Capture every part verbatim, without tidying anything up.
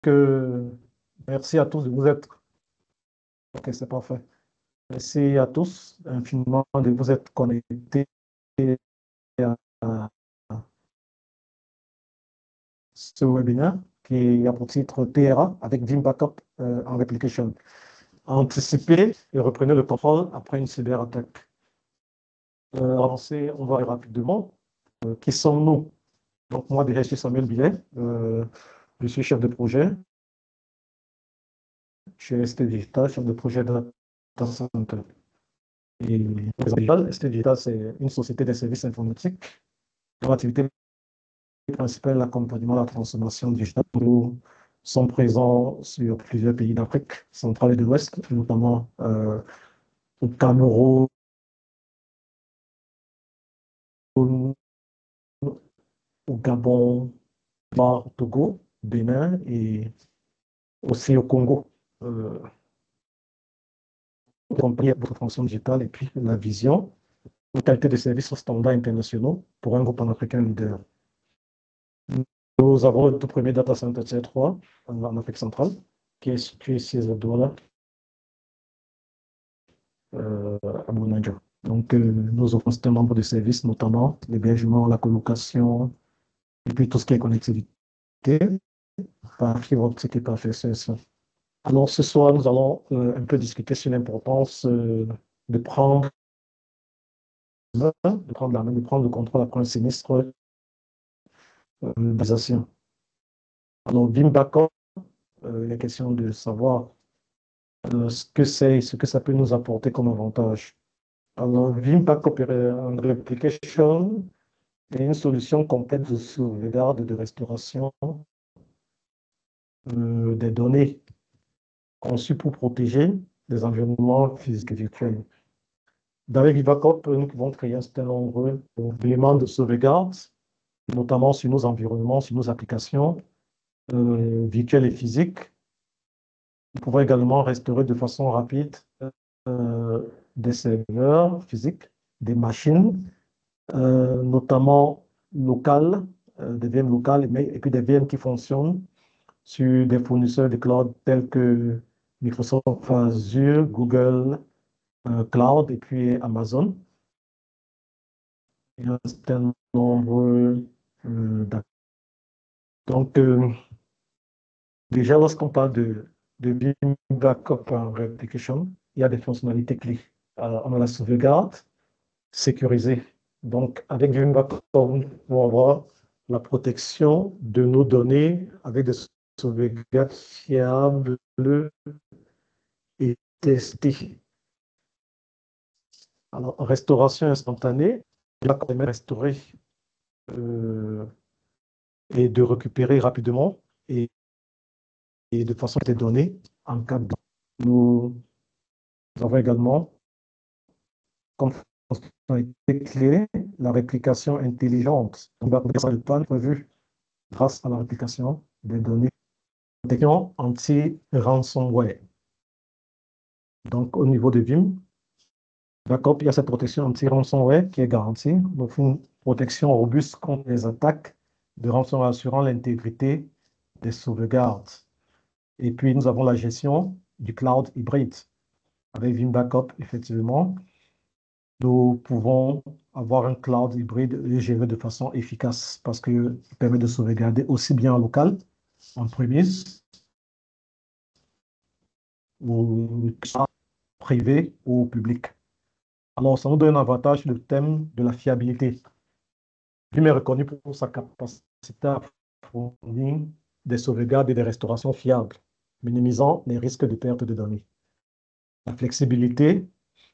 que merci à tous de vous être. Ok, c'est parfait. Merci à tous infiniment de vous être connectés à, à ce webinaire qui a pour titre T R A avec Vim Backup euh, en Replication. Anticiper et reprenez le contrôle après une cyberattaque. Euh, avancer, on va aller rapidement. Euh, qui sommes-nous? Donc, moi, déjà, je suis Samuel Billet. Euh, je suis chef de projet chez S T Digital, chef de projet de data center. Et S T Digital, c'est une société de services informatiques. Leur activité principale, l'accompagnement, la transformation digitale. Nous sommes présents sur plusieurs pays d'Afrique centrale et de l'Ouest, notamment euh, au Cameroun, au Gabon, au Togo, Bénin et aussi au Congo. Euh, compris votre transformation digitale et puis la vision, une qualité de services aux standards internationaux pour un groupe panafricain leader. Nous avons le tout premier data center C trois en Afrique centrale, qui est situé ici à Douala, euh, à Bounadja. Donc, euh, nous offrons un nombre de services, notamment l'hébergement, la colocation, et puis tout ce qui est connectivité, par fibre optique et par F S S. Alors, ce soir, nous allons euh, un peu discuter sur l'importance euh, de prendre, de prendre la main, de prendre le contrôle après un sinistre euh, d'organisation. Alors, Vim Backup, euh, il est question de savoir euh, ce que c'est, ce que ça peut nous apporter comme avantage. Alors, Vim Backup and Replication est une solution complète de sauvegarde et de restauration euh, des données conçues pour protéger les environnements physiques et virtuels. Dans Vim Backup, nous pouvons créer un certain nombre d'éléments de sauvegarde, notamment sur nos environnements, sur nos applications euh, virtuelles et physiques. Nous pouvons également restaurer de façon rapide euh, des serveurs physiques, des machines, euh, notamment locales, euh, des V M locales, mais, et puis des V M qui fonctionnent sur des fournisseurs de cloud tels que Microsoft Azure, Google euh, Cloud et puis Amazon. Et un certain nombre euh, d'acteurs. Donc, euh, déjà, lorsqu'on parle de, de Vim Backup en Replication, il y a des fonctionnalités clés. Alors, on a la sauvegarde sécurisée. Donc, avec Vim Backup, on va avoir la protection de nos données avec des sauvegardes fiables et testées. Alors, en restauration instantanée, il va quand même restaurer euh, et de récupérer rapidement et, et de façon des données en cas de. Nous avons également comme fonctionnalité clé la réplication intelligente. On va faire le plan prévu grâce à la réplication des données. Protection anti-ransomware. Donc, au niveau de Vim, d'accord, il y a cette protection anti-ransomware qui est garantie. Donc, une protection robuste contre les attaques de ransomware assurant l'intégrité des sauvegardes. Et puis, nous avons la gestion du cloud hybride. Avec Vim Backup, effectivement, nous pouvons avoir un cloud hybride géré de façon efficace parce qu'il permet de sauvegarder aussi bien en local, en premise, ou privé ou public. Alors, ça nous donne un avantage, le thème de la fiabilité. Vim est reconnu pour sa capacité à fournir des sauvegardes et des restaurations fiables, minimisant les risques de perte de données. La flexibilité,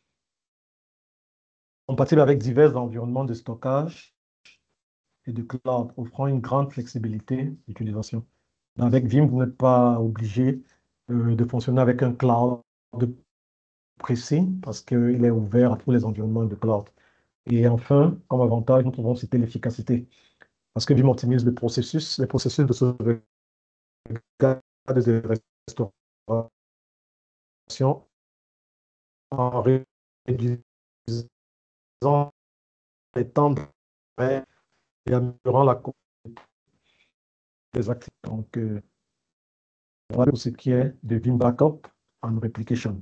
compatible avec divers environnements de stockage et de cloud, offrant une grande flexibilité d'utilisation. Avec Vim, vous n'êtes pas obligé euh, de fonctionner avec un cloud précis parce qu'il est ouvert à tous les environnements de cloud. Et enfin, comme avantage, nous pouvons citer l'efficacité parce que Vim optimise le processus, les processus de sauvegarde et de restauration en réduisant les temps de travail et améliorant la qualité des actifs. Donc, euh, Voilà pour ce qui est de Vim Backup and Replication.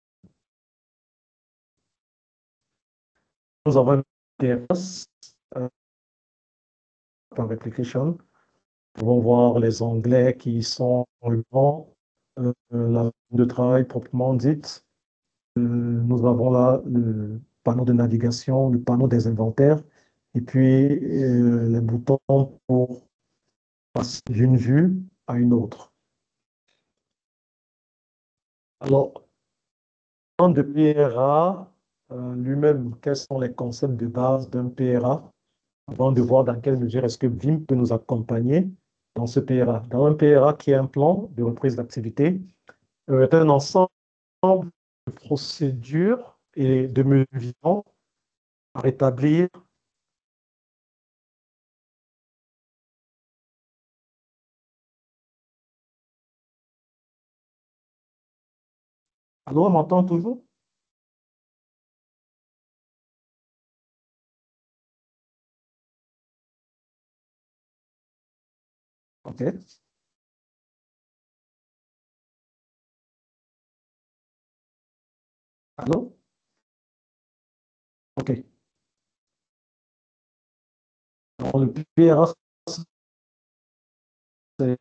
Nous avons une interface euh, en replication. Nous pouvons voir les onglets qui sont ruban, euh, la ligne de travail proprement dite. Euh, nous avons là le panneau de navigation, le panneau des inventaires, et puis euh, les boutons pour passer d'une vue à une autre. Alors, en de P R A euh, lui-même, quels sont les concepts de base d'un P R A, avant de voir dans quelle mesure est-ce que Vim peut nous accompagner dans ce P R A. Dans un P R A qui est un plan de reprise d'activité, euh, est un ensemble de procédures et de mesures visant à rétablir. Allô, on m'entend toujours? OK. Allô? OK. Donc, le P R A, c'est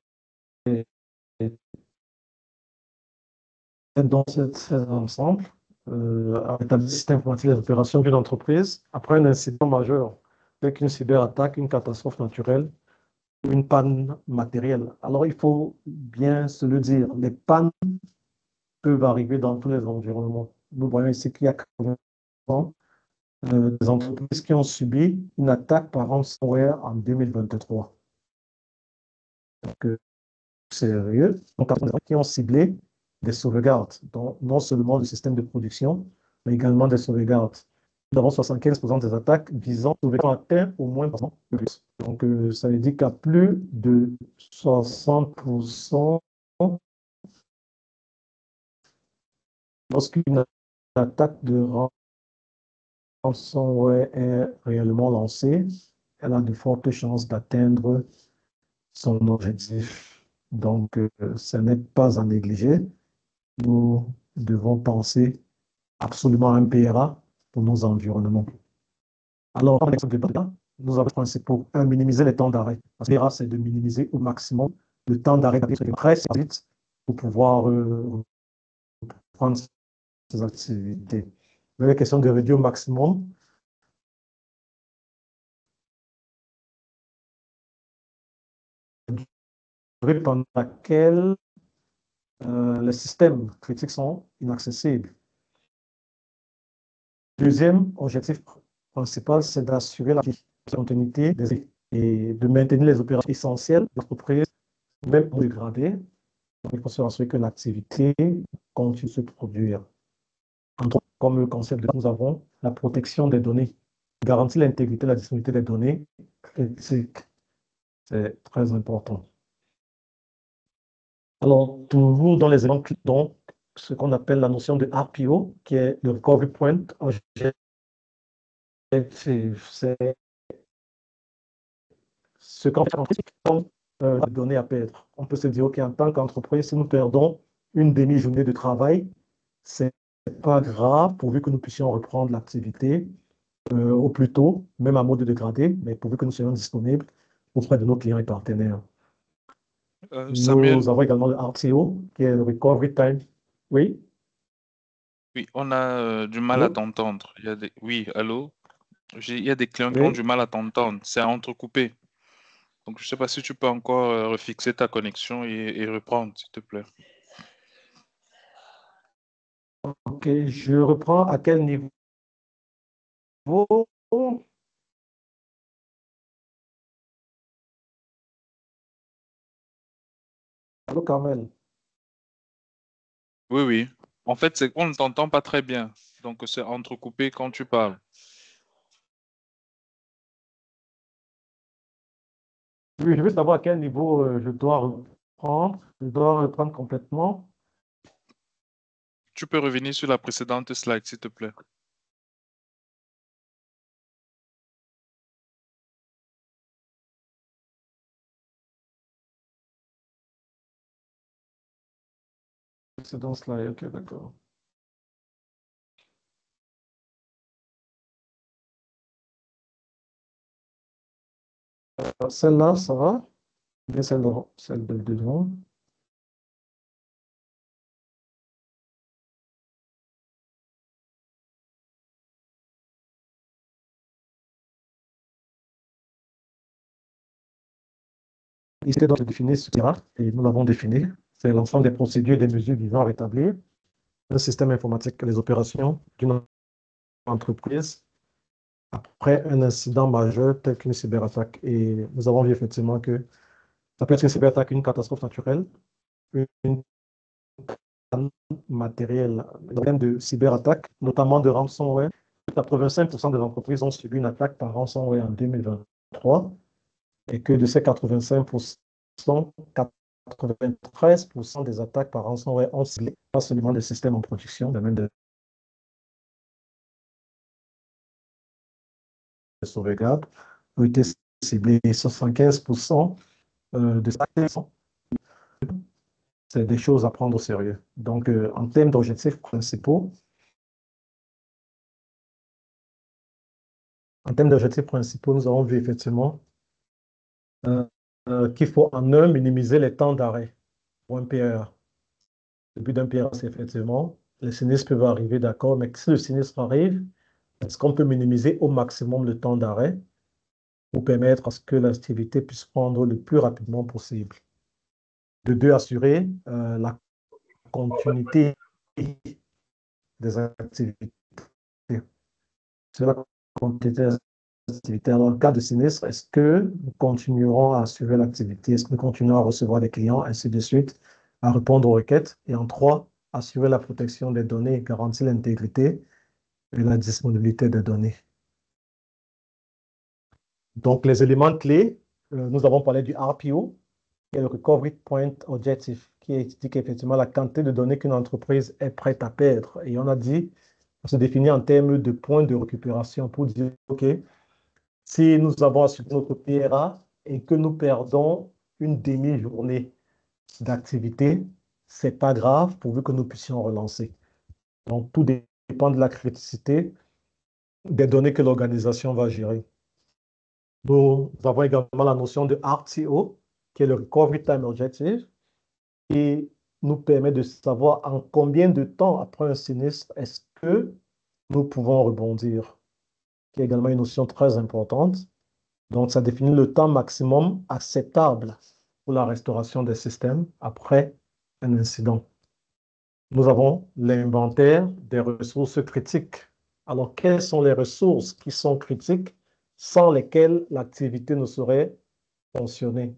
dans cet ensemble, euh, à rétablir le système informatique des opérations d'une entreprise après un incident majeur, avec une cyberattaque, une catastrophe naturelle ou une panne matérielle. Alors, il faut bien se le dire, les pannes peuvent arriver dans tous les environnements. Nous voyons ici qu'il y a quatre-vingts euh, des entreprises qui ont subi une attaque par ransomware en deux mille vingt-trois. Donc, euh, sérieux, donc qui ont ciblé des sauvegardes, donc non seulement le système de production, mais également des sauvegardes. Nous avons soixante-quinze pour cent des attaques visant à atteindre au moins le plus. Donc, euh, ça veut dire qu'à plus de soixante pour cent, lorsqu'une attaque de ransomware est réellement lancée, elle a de fortes chances d'atteindre son objectif. Donc, euh, ce n'est pas à négliger. Nous devons penser absolument à un P R A pour nos environnements. Alors, en exemple de data, nous avons le principe pour un, minimiser les temps d'arrêt. Parce que P R A, c'est de minimiser au maximum le temps d'arrêt très vite pour pouvoir euh, prendre ses activités. Mais la question de réduire au maximum pendant laquelle euh, les systèmes critiques sont inaccessibles. Deuxième objectif principal, c'est d'assurer la continuité des et de maintenir les opérations essentielles de l'entreprise, même dégradées. Donc, il faut s'assurer que l'activité continue de se produire. Entre autres, comme le concept que nous avons, la protection des données, garantir l'intégrité et la disponibilité des données critiques. C'est très important. Alors, toujours dans les exemples, donc, ce qu'on appelle la notion de R P O, qui est le Recovery Point, c'est ce qu'on fait en comme euh, la donnée à perdre. On peut se dire, OK, en tant qu'entreprise, si nous perdons une demi-journée de travail, c'est pas grave, pourvu que nous puissions reprendre l'activité euh, au plus tôt, même à mode dégradé, mais pourvu que nous soyons disponibles auprès de nos clients et partenaires. Euh, Samuel, Nous avons également le R T O, qui est le Recovery Time. Oui, oui, on a euh, du mal à allô? t'entendre. Il y a des... Oui, allô? J'ai- Il y a des clients qui ont Oui. du mal à t'entendre. C'est entrecoupé. Donc, je ne sais pas si tu peux encore euh, refixer ta connexion et, et reprendre, s'il te plaît. OK, je reprends à quel niveau? Allô, Carmel? Oui, oui. En fait, c'est qu'on ne t'entend pas très bien. Donc, c'est entrecoupé quand tu parles. Oui, je veux savoir à quel niveau euh, je dois reprendre. Je dois reprendre complètement. Tu peux revenir sur la précédente slide, s'il te plaît. C'est dans cela, ok, d'accord. Euh, Celle-là, ça va? Bien celle de, celle de devant. Ici, donc, définir ce qu'il y a, et nous l'avons défini. C'est l'ensemble des procédures et des mesures visant à rétablir un système informatique, les opérations d'une entreprise après un incident majeur tel qu'une cyberattaque. Et nous avons vu effectivement que ça peut être une cyberattaque, une catastrophe naturelle, une panne matérielle. Le problème de cyberattaque, notamment de ransomware, quatre-vingt-cinq pour cent des entreprises ont subi une attaque par ransomware en deux mille vingt-trois et que de ces quatre-vingt-cinq pour cent, quatre-vingt-treize pour cent des attaques par ransomware ont ciblé pas seulement des systèmes en production, mais même des sauvegardes, ont été ciblés. soixante-quinze pour cent euh, de ces c'est des choses à prendre au sérieux. Donc, euh, en termes d'objectifs principaux, en termes d'objectifs principaux, nous avons vu effectivement euh, euh, qu'il faut en un minimiser les temps d'arrêt pour un P R A. Le but d'un P R A, c'est effectivement, les sinistres peuvent arriver, d'accord, mais si le sinistre arrive, est-ce qu'on peut minimiser au maximum le temps d'arrêt pour permettre à ce que l'activité puisse prendre le plus rapidement possible? De deux, assurer euh, la continuité des activités. Sur la continuité des activités. Alors, en cas de sinistre, est-ce que nous continuerons à assurer l'activité? Est-ce que nous continuerons à recevoir des clients, ainsi de suite, à répondre aux requêtes? Et en trois, assurer la protection des données et garantir l'intégrité et la disponibilité des données. Donc, les éléments clés, euh, nous avons parlé du R P O, qui est le Recovery Point Objective, qui indique effectivement la quantité de données qu'une entreprise est prête à perdre. Et on a dit, on se définit en termes de points de récupération pour dire, OK, si nous avons assuré notre P R A et que nous perdons une demi-journée d'activité, c'est pas grave pourvu que nous puissions relancer. Donc, tout dépend de la criticité des données que l'organisation va gérer. Nous avons également la notion de R T O, qui est le Recovery Time Objective, qui nous permet de savoir en combien de temps après un sinistre est-ce que nous pouvons rebondir, qui est également une notion très importante. Donc, ça définit le temps maximum acceptable pour la restauration des systèmes après un incident. Nous avons l'inventaire des ressources critiques. Alors, quelles sont les ressources qui sont critiques sans lesquelles l'activité ne saurait fonctionner?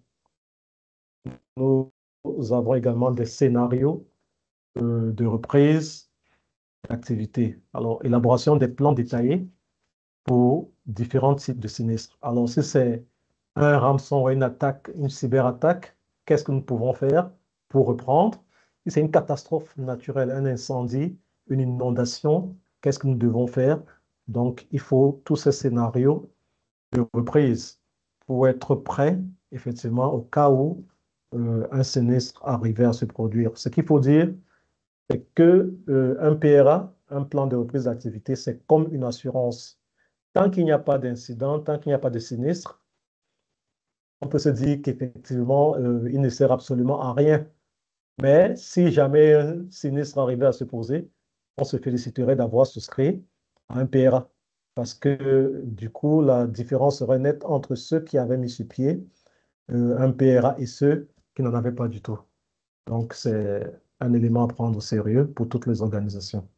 Nous avons également des scénarios euh, de reprise d'activité. Alors, élaboration des plans détaillés pour différents types de sinistres. Alors, si c'est un ransomware, une attaque, une cyberattaque, qu'est-ce que nous pouvons faire pour reprendre? Si c'est une catastrophe naturelle, un incendie, une inondation, qu'est-ce que nous devons faire? Donc, il faut tous ces scénarios de reprise pour être prêt, effectivement, au cas où euh, un sinistre arrivait à se produire. Ce qu'il faut dire, c'est que euh, un P R A, un plan de reprise d'activité, c'est comme une assurance. Tant qu'il n'y a pas d'incident, tant qu'il n'y a pas de sinistre, on peut se dire qu'effectivement, euh, il ne sert absolument à rien. Mais si jamais un sinistre arrivait à se poser, on se féliciterait d'avoir souscrit à un P R A. Parce que du coup, la différence serait nette entre ceux qui avaient mis sur pied euh, un P R A et ceux qui n'en avaient pas du tout. Donc, c'est un élément à prendre au sérieux pour toutes les organisations.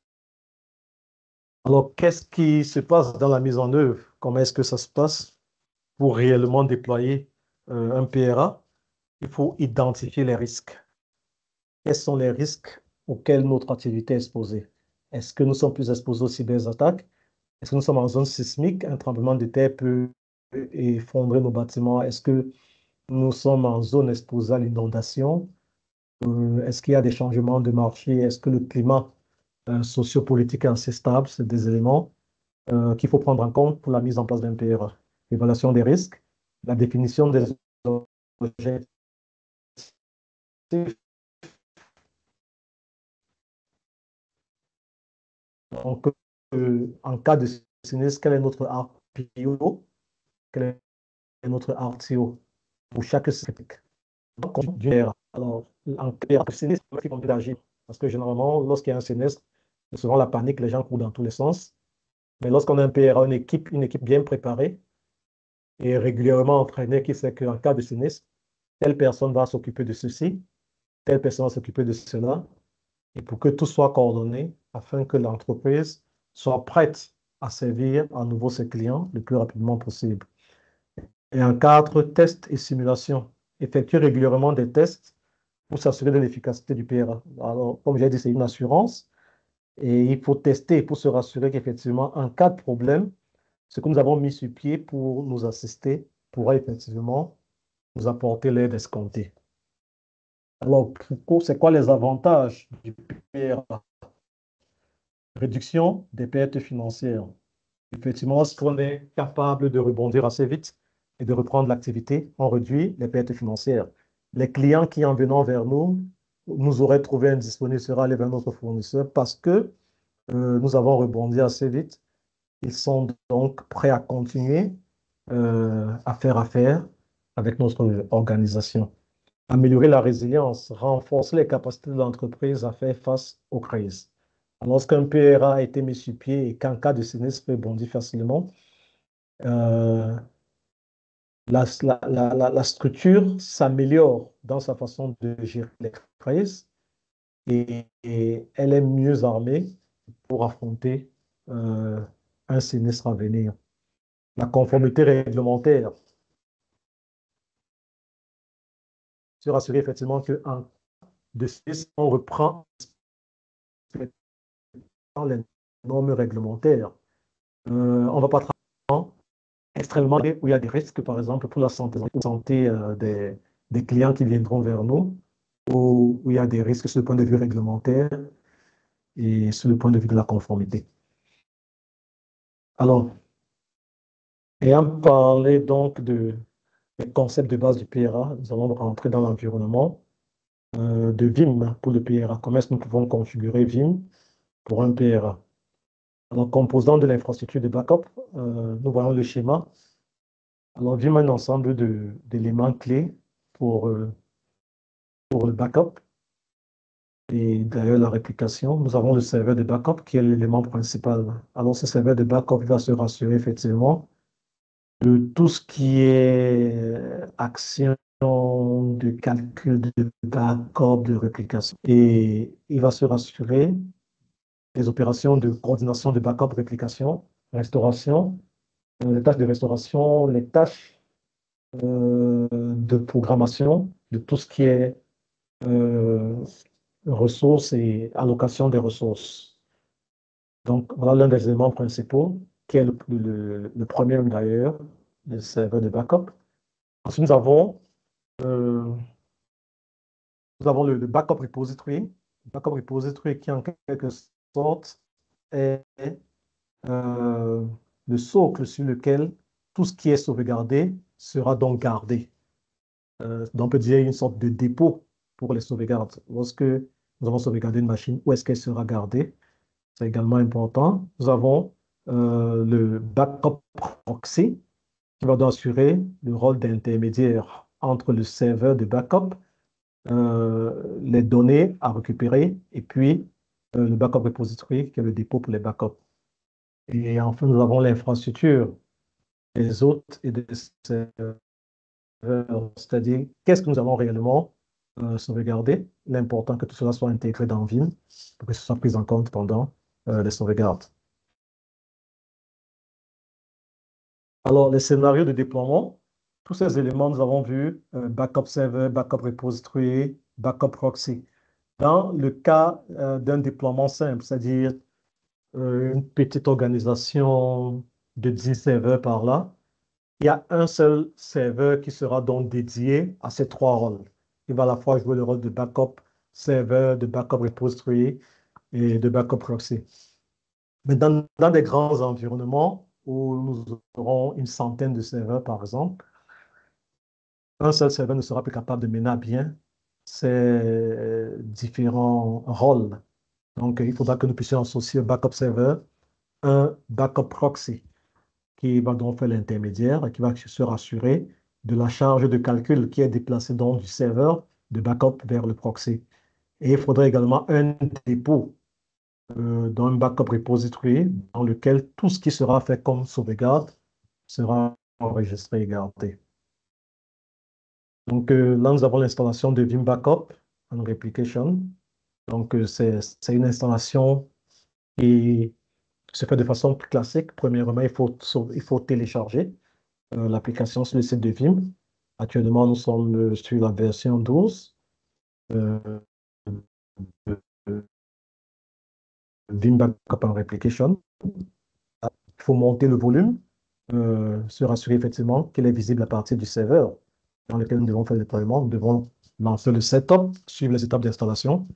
Alors, qu'est-ce qui se passe dans la mise en œuvre? Comment est-ce que ça se passe pour réellement déployer euh, un P R A? Il faut identifier les risques. Quels sont les risques auxquels notre activité est exposée? Est-ce que nous sommes plus exposés aux cyberattaques? Est-ce que nous sommes en zone sismique? Un tremblement de terre peut effondrer nos bâtiments. Est-ce que nous sommes en zone exposée à l'inondation? Euh, est-ce qu'il y a des changements de marché? Est-ce que le climat euh, sociopolitique est assez stable? C'est des éléments euh, qu'il faut prendre en compte pour la mise en place d'un P R A. L'évaluation des risques, la définition des objectifs Donc, euh, en cas de sinistre, quel est notre R P O? Quel est notre R T O pour chaque critique? Alors, en cas de sinistre, il faut d'agir. Parce que généralement, lorsqu'il y a un sinistre, c'est souvent la panique, les gens courent dans tous les sens. Mais lorsqu'on a un P R A, une équipe, une équipe bien préparée et régulièrement entraînée, qui sait qu'en cas de sinistre, telle personne va s'occuper de ceci, telle personne va s'occuper de cela, et pour que tout soit coordonné afin que l'entreprise soit prête à servir à nouveau ses clients le plus rapidement possible. Et en cadre tests et simulations, effectuer régulièrement des tests pour s'assurer de l'efficacité du P R A. Alors, comme j'ai dit, c'est une assurance et il faut tester pour se rassurer qu'effectivement, en cas de problème, ce que nous avons mis sur pied pour nous assister pourra effectivement nous apporter l'aide escomptée. Alors, c'est quoi les avantages du P R A? Réduction des pertes financières. Effectivement, lorsqu'on est capable de rebondir assez vite et de reprendre l'activité, on réduit les pertes financières. Les clients qui, en venant vers nous, nous auraient trouvé indisponibles seraient allés vers notre fournisseur parce que euh, nous avons rebondi assez vite. Ils sont donc prêts à continuer euh, à faire affaire avec notre organisation. Améliorer la résilience, renforcer les capacités de l'entreprise à faire face aux crises. Lorsqu'un P R A a été mis sur pied et qu'en cas de sinistre rebondit facilement, euh, la, la, la, la structure s'améliore dans sa façon de gérer les crises et, et elle est mieux armée pour affronter euh, un sinistre à venir. La conformité réglementaire, se rassurer effectivement qu'en de sinistre, on reprend les normes réglementaires. Euh, on ne va pas travailler extrêmement où il y a des risques, par exemple, pour la santé, la santé euh, des, des clients qui viendront vers nous, où, où il y a des risques sur le point de vue réglementaire et sur le point de vue de la conformité. Alors, ayant parlé donc de, des concepts de base du P R A, nous allons rentrer dans l'environnement euh, de V I M pour le P R A. Comment est-ce que nous pouvons configurer V I M pour un P R A? Alors, composant de l'infrastructure de backup, euh, nous voyons le schéma. Alors, V I M a un ensemble d'éléments clés pour, euh, pour le backup et d'ailleurs la réplication. Nous avons le serveur de backup qui est l'élément principal. Alors, ce serveur de backup va se rassurer effectivement de tout ce qui est action de calcul de backup, de réplication. Et il va se rassurer des opérations de coordination de backup, réplication, restauration, euh, les tâches de restauration, les tâches euh, de programmation, de tout ce qui est euh, ressources et allocation des ressources. Donc, voilà l'un des éléments principaux, qui est le, le, le premier d'ailleurs, le serveur de backup. Ensuite, nous avons, euh, nous avons le, le backup repository. Le backup repository qui, en quelque sorte, est euh, le socle sur lequel tout ce qui est sauvegardé sera donc gardé. Euh, donc, on peut dire une sorte de dépôt pour les sauvegardes. Lorsque nous avons sauvegardé une machine, où est-ce qu'elle sera gardée? C'est également important. Nous avons euh, le backup proxy qui va donc assurer le rôle d'intermédiaire entre le serveur de backup, euh, les données à récupérer, et puis euh, le backup repository qui est le dépôt pour les backups. Et enfin, nous avons l'infrastructure des hôtes et des serveurs, c'est-à-dire qu'est-ce que nous allons réellement euh, sauvegarder. L'important que tout cela soit intégré dans Vim pour que ce soit pris en compte pendant euh, les sauvegardes. Alors, les scénarios de déploiement, tous ces éléments, nous avons vu euh, backup server, backup repository, backup proxy. Dans le cas euh, d'un déploiement simple, c'est-à-dire euh, une petite organisation de dix serveurs par là, il y a un seul serveur qui sera donc dédié à ces trois rôles. Il va à la fois jouer le rôle de backup server, de backup repository et de backup proxy. Mais dans, dans des grands environnements où nous aurons une centaine de serveurs, par exemple, un seul serveur ne sera plus capable de mener à bien ces différents rôles. Donc, il faudra que nous puissions associer un backup server, un backup proxy qui va donc faire l'intermédiaire et qui va se rassurer de la charge de calcul qui est déplacée donc du serveur de backup vers le proxy. Et il faudrait également un dépôt euh, dans un backup repository dans lequel tout ce qui sera fait comme sauvegarde sera enregistré et gardé. Donc euh, là, nous avons l'installation de Vim Backup and Replication. Donc euh, c'est c'est une installation qui se fait de façon plus classique. Premièrement, il faut, sau- il faut télécharger euh, l'application sur le site de Vim. Actuellement, nous sommes euh, sur la version douze euh, de de Vim Backup and Replication. Il faut monter le volume, euh, se rassurer effectivement qu'il est visible à partir du serveur dans lequel nous devons faire le déploiement. Nous devons lancer le setup, suivre les étapes d'installation.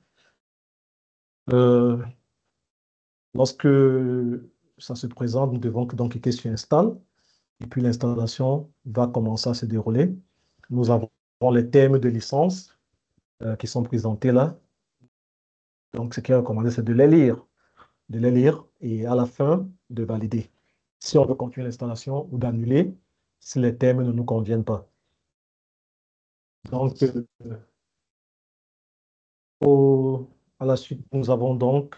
Euh, Lorsque ça se présente, nous devons donc cliquer sur Install et puis l'installation va commencer à se dérouler. Nous avons les termes de licence euh, qui sont présentés là. Donc, ce qui est recommandé, c'est de les lire, de les lire et à la fin, de valider. Si on veut continuer l'installation ou d'annuler si les termes ne nous conviennent pas. Donc, euh, au- à la suite, nous avons donc,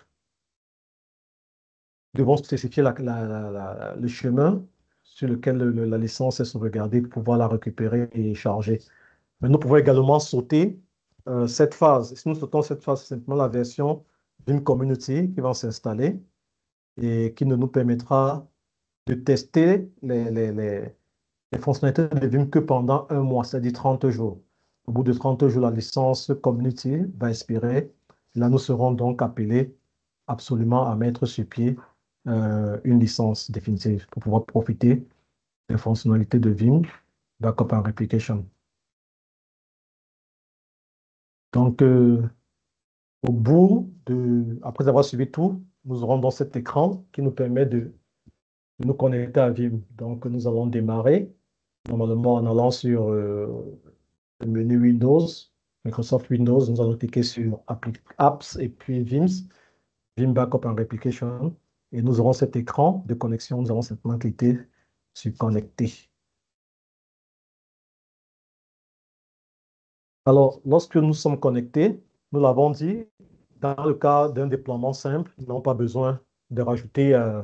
devons spécifier la- la- la- la- le chemin sur lequel le- le- la licence est sauvegardée pour pouvoir la récupérer et charger. Mais nous pouvons également sauter euh, cette phase. Si nous sautons cette phase, c'est simplement la version d'une community qui va s'installer et qui ne nous permettra de tester les, les, les, les fonctionnalités de Vim que pendant un mois, c'est-à-dire trente jours. Au bout de trente jours, la licence community va expirer. Là, nous serons donc appelés absolument à mettre sur pied euh, une licence définitive pour pouvoir profiter des fonctionnalités de Vim, Backup and Replication. Donc, euh, au bout de, après avoir suivi tout, nous aurons dans cet écran qui nous permet de, de nous connecter à Vim. Donc, nous allons démarrer normalement en allant sur euh, le menu Windows, Microsoft Windows. Nous allons cliquer sur Appli- Apps et puis Vims, Vim Backup and Replication. Et nous aurons cet écran de connexion. Nous allons simplement cliquer sur Connecter. Alors, lorsque nous sommes connectés, nous l'avons dit, dans le cas d'un déploiement simple, nous n'avons pas besoin de rajouter euh,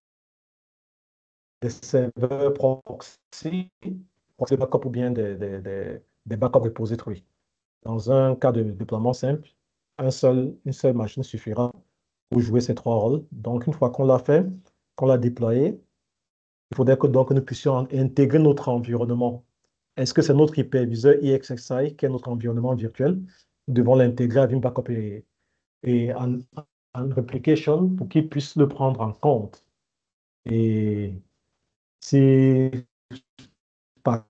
des serveurs proxy, proxy backup ou bien des, des, des, des backup repositories. Dans un cas de déploiement simple, un seul, une seule machine suffira pour jouer ces trois rôles. Donc, une fois qu'on l'a fait, qu'on l'a déployé, il faudrait que donc nous puissions intégrer notre environnement. Est-ce que c'est notre hyperviseur E X X I qui est notre environnement virtuel? Nous devons l'intégrer à Vim Backup et, et en, en Replication pour qu'il puisse le prendre en compte. Et si par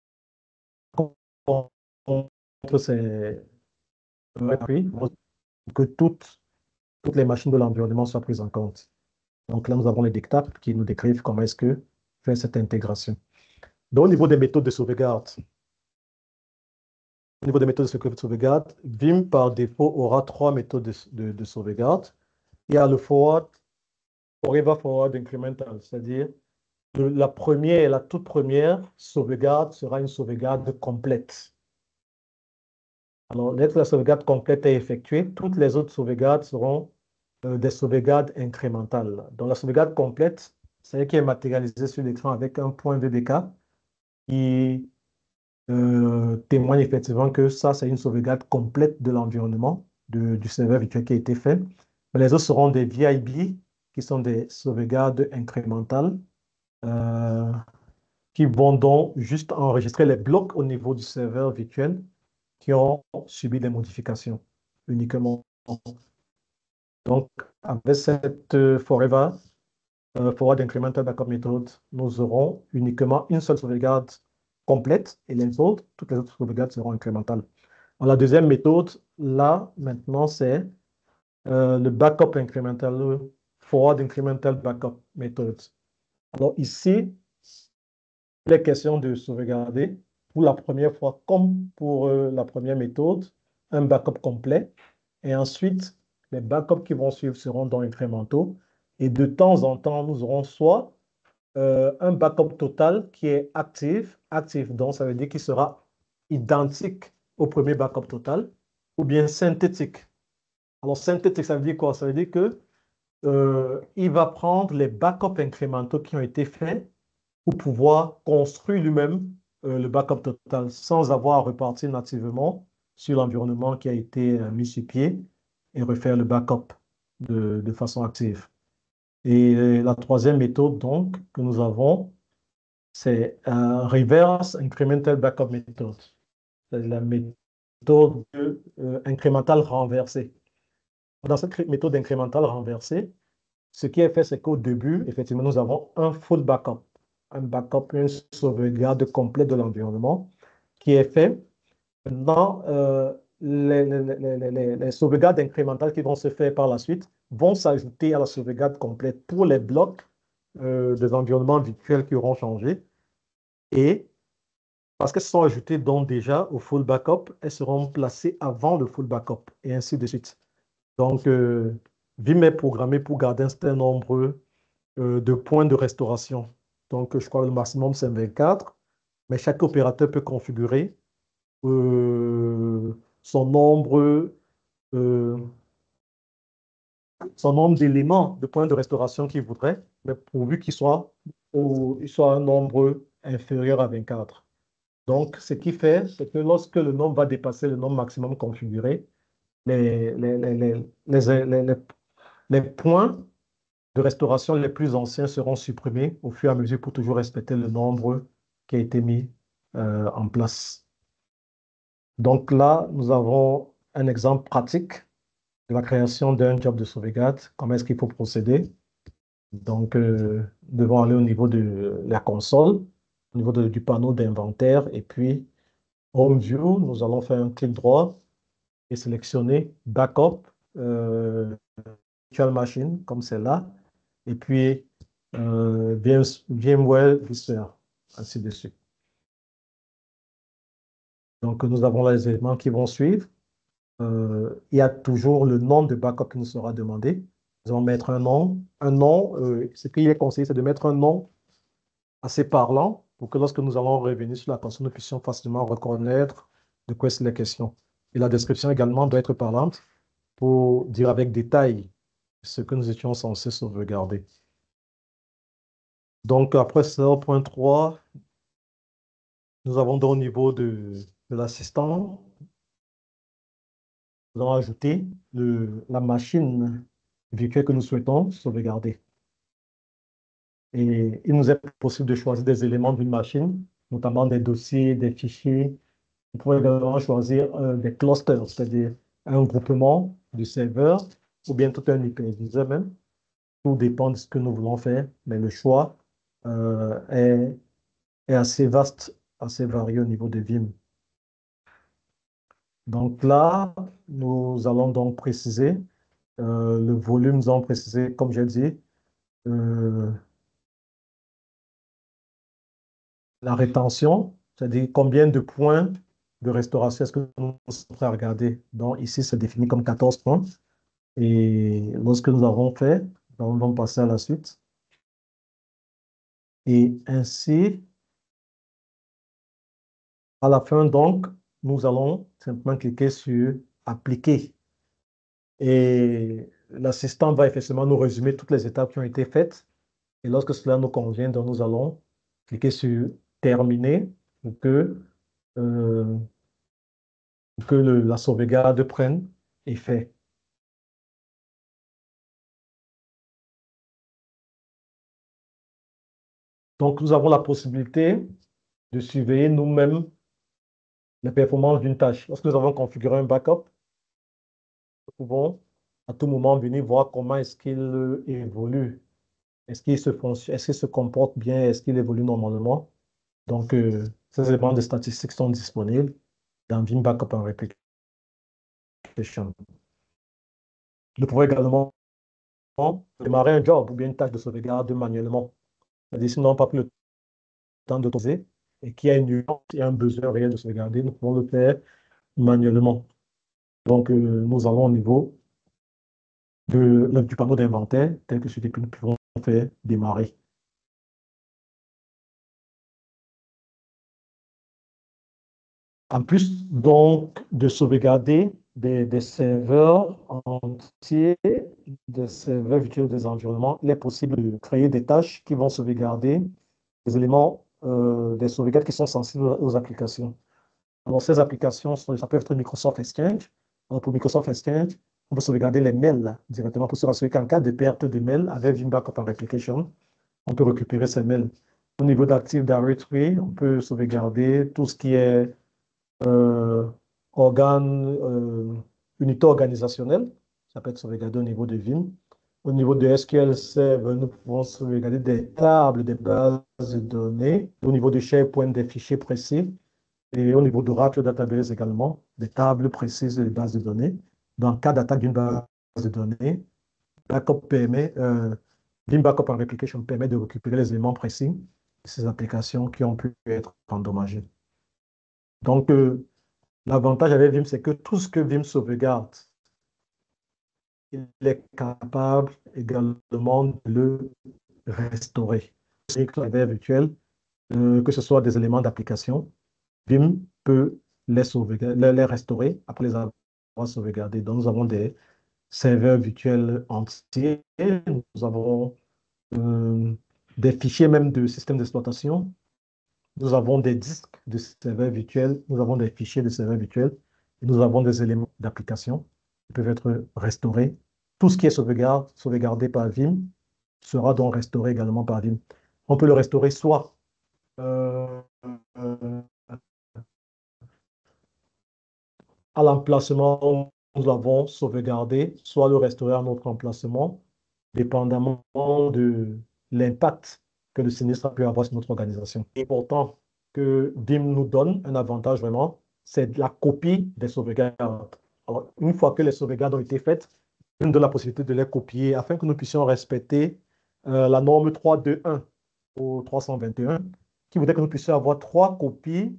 contre c'est oui, que toutes, toutes les machines de l'environnement soient prises en compte. Donc là, nous avons les dictates qui nous décrivent comment est-ce que faire cette intégration. Donc, au niveau des méthodes de sauvegarde, au niveau des méthodes de sauvegarde, Vim, par défaut, aura trois méthodes de, de, de sauvegarde. Il y a le forward, forever forward incremental, c'est-à-dire la première et la toute première sauvegarde sera une sauvegarde complète. Alors, dès que la sauvegarde complète est effectuée, toutes les autres sauvegardes seront euh, des sauvegardes incrémentales. Donc, la sauvegarde complète, c'est elle qui est matérialisée sur l'écran avec un point V B K qui euh, témoigne effectivement que ça, c'est une sauvegarde complète de l'environnement de- du serveur virtuel qui a été fait. Mais les autres seront des V I B, qui sont des sauvegardes incrémentales, euh, qui vont donc juste enregistrer les blocs au niveau du serveur virtuel qui ont subi des modifications uniquement. Donc, avec cette euh, Forever euh, Forward Incremental Backup Method, nous aurons uniquement une seule sauvegarde complète et les autres, toutes les autres sauvegardes seront incrémentales. Alors, la deuxième méthode, là, maintenant, c'est euh, le Backup Incremental, le Forward Incremental Backup Method. Alors, ici, il est question de sauvegarder pour la première fois, comme pour euh, la première méthode, un backup complet et ensuite les backups qui vont suivre seront donc incrémentaux. Et de temps en temps, nous aurons soit euh, un backup total qui est actif, actif, donc ça veut dire qu'il sera identique au premier backup total, ou bien synthétique. Alors, synthétique, ça veut dire quoi? Ça veut dire que euh, il va prendre les backups incrémentaux qui ont été faits pour pouvoir construire lui-même euh, le backup total sans avoir à repartir nativement sur l'environnement qui a été euh, mis sur pied et refaire le backup de, de façon active. Et euh, la troisième méthode, donc, que nous avons, c'est un reverse incremental backup method. C'est la méthode euh, incrémentale renversée. Dans cette méthode incrémentale renversée, ce qui est fait, c'est qu'au début, effectivement, nous avons un full backup, un backup, une sauvegarde complète de l'environnement qui est fait. Maintenant, euh, les, les, les, les, les sauvegardes incrémentales qui vont se faire par la suite vont s'ajouter à la sauvegarde complète pour les blocs euh, des environnements virtuels qui auront changé. Et parce qu'elles sont ajoutées donc déjà au full backup, elles seront placées avant le full backup et ainsi de suite. Donc, euh, Vim est programmé pour garder un certain nombre euh, de points de restauration. Donc, je crois que le maximum, c'est vingt-quatre, mais chaque opérateur peut configurer euh, son nombre, euh, son nombre d'éléments de points de restauration qu'il voudrait, mais pourvu qu'il soit, au- il soit un nombre inférieur à vingt-quatre. Donc, ce qui fait, c'est que lorsque le nombre va dépasser le nombre maximum configuré, les, les, les, les, les, les- les- les points de restauration les plus anciens seront supprimés au fur et à mesure pour toujours respecter le nombre qui a été mis euh, en place. Donc là, nous avons un exemple pratique de la création d'un job de sauvegarde. Comment est-ce qu'il faut procéder? Donc, euh, nous devons aller au niveau de la console, au niveau de- du panneau d'inventaire, et puis Home View, nous allons faire un clic droit et sélectionner Backup, euh, Virtual Machine, comme celle-là, et puis euh, Vim- VMware vSphere, ainsi de suite. Donc, nous avons là les éléments qui vont suivre. Euh, il y a toujours le nom de backup qui nous sera demandé. Nous allons mettre un nom. Un nom, euh, ce qu'il est conseillé, c'est de mettre un nom assez parlant pour que lorsque nous allons revenir sur la console, nous puissions facilement reconnaître de quoi c'est la question. Et la description également doit être parlante pour dire avec détail ce que nous étions censés sauvegarder. Donc, après ça, au point trois, nous avons donc au niveau de, de l'assistant, nous allons ajouter le, la machine virtuelle que nous souhaitons sauvegarder. Et il nous est possible de choisir des éléments d'une machine, notamment des dossiers, des fichiers. On pourrait également choisir euh, des clusters, c'est-à-dire un groupement de serveurs ou bien tout un hyperviseur même. Tout dépend de ce que nous voulons faire, mais le choix euh, est, est assez vaste, assez varié au niveau de Vim. Donc là, nous allons donc préciser euh, le volume, nous allons préciser, comme j'ai dit, euh, la rétention, c'est-à-dire combien de points de restauration est-ce que nous sommes prêts à regarder. Donc ici, c'est défini comme quatorze points. Et lorsque nous avons fait, nous allons passer à la suite. Et ainsi, à la fin, donc, nous allons simplement cliquer sur Appliquer. Et l'assistant va effectivement nous résumer toutes les étapes qui ont été faites. Et lorsque cela nous convient, donc nous allons cliquer sur Terminer pour que, euh, pour que le- la sauvegarde prenne effet. Donc, nous avons la possibilité de surveiller nous-mêmes les performances d'une tâche. Lorsque nous avons configuré un backup, nous pouvons à tout moment venir voir comment est-ce qu'il euh, évolue. Est-ce qu'il se fonction- est-ce qu'il se comporte bien? Est-ce qu'il évolue normalement? Donc, euh, ces éléments de statistiques sont disponibles dans Vim Backup and Replication. Nous pouvons également démarrer un job ou bien une tâche de sauvegarde manuellement. C'est-à-dire, si nous n'avons pas pris le temps de poser et qu'il y a une urgence et un besoin réel de sauvegarder, nous pouvons le faire manuellement. Donc, euh, nous allons au niveau de, du panneau d'inventaire tel que celui que nous pouvons faire démarrer. En plus donc de sauvegarder des, des serveurs entiers, des serveurs virtuels des environnements, il est possible de créer des tâches qui vont sauvegarder des éléments, euh, des sauvegardes qui sont sensibles aux applications. Alors, ces applications, sont, ça peut être Microsoft Exchange. Alors, pour Microsoft Exchange, on peut sauvegarder les mails directement pour se rassurer qu'en cas de perte de mails avec Vim Backup and Replication, on peut récupérer ces mails. Au niveau d'Active Directory, on peut sauvegarder tout ce qui est euh, organes, euh, unité organisationnelle. Ça peut être sauvegardé au niveau de Vim. Au niveau de S Q L Server, nous pouvons sauvegarder des tables, des bases de données. Au niveau de SharePoint, des fichiers précis. Et au niveau d'Oracle Database également, des tables précises des bases de données. Dans le cas d'attaque d'une base de données, Backup permet, euh, Vim Backup and Replication permet de récupérer les éléments précis de ces applications qui ont pu être endommagées. Donc, euh, l'avantage avec Vim, c'est que tout ce que Vim sauvegarde, il est capable également de le restaurer. C'est que les virtuels, euh, que ce soit des éléments d'application, Vim peut les, sauvegarder, les, les restaurer après les avoir sauvegardés. Donc, nous avons des serveurs virtuels entiers, nous avons euh, des fichiers même de système d'exploitation, nous avons des disques de serveurs virtuels, nous avons des fichiers de serveurs virtuels, et nous avons des éléments d'application qui peuvent être restaurés. Tout ce qui est sauvegarde, sauvegardé par Vim sera donc restauré également par Vim. On peut le restaurer soit euh, euh, à l'emplacement où nous l'avons sauvegardé, soit le restaurer à notre emplacement, dépendamment de l'impact que le sinistre peut avoir sur notre organisation. C'est important que Vim nous donne un avantage vraiment, c'est la copie des sauvegardes. Alors, une fois que les sauvegardes ont été faites, il nous donne la possibilité de les copier afin que nous puissions respecter euh, la norme trois point deux point un au trois cent vingt et un, qui voudrait que nous puissions avoir trois copies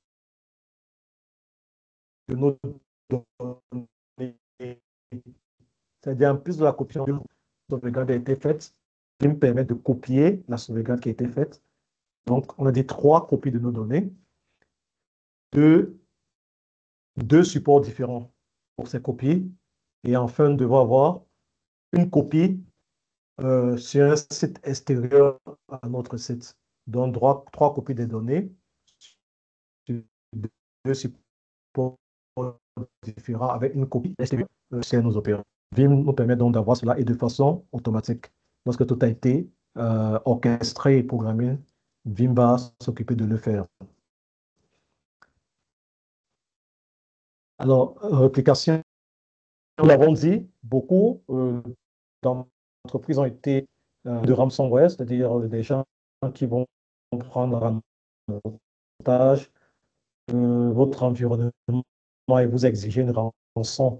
de nos données. C'est-à-dire, en plus de la copie, la sauvegarde a été faite, qui me permet de copier la sauvegarde qui a été faite. Donc, on a dit trois copies de nos données, de deux supports différents pour ces copies. Et enfin, nous devons avoir une copie euh, sur un site extérieur à notre site. Donc, trois, trois copies des données sur deux supports différents avec une copie extérieure euh, chez nos opérants. Vim nous permet donc d'avoir cela et de façon automatique. Lorsque tout a été euh, orchestré et programmé, Vim va s'occuper de le faire. Alors, réplication, nous l'avons dit, beaucoup euh, d'entreprises ont été euh, de ransomware, c'est-à-dire des gens qui vont prendre en otage euh, votre environnement et vous exiger une rançon.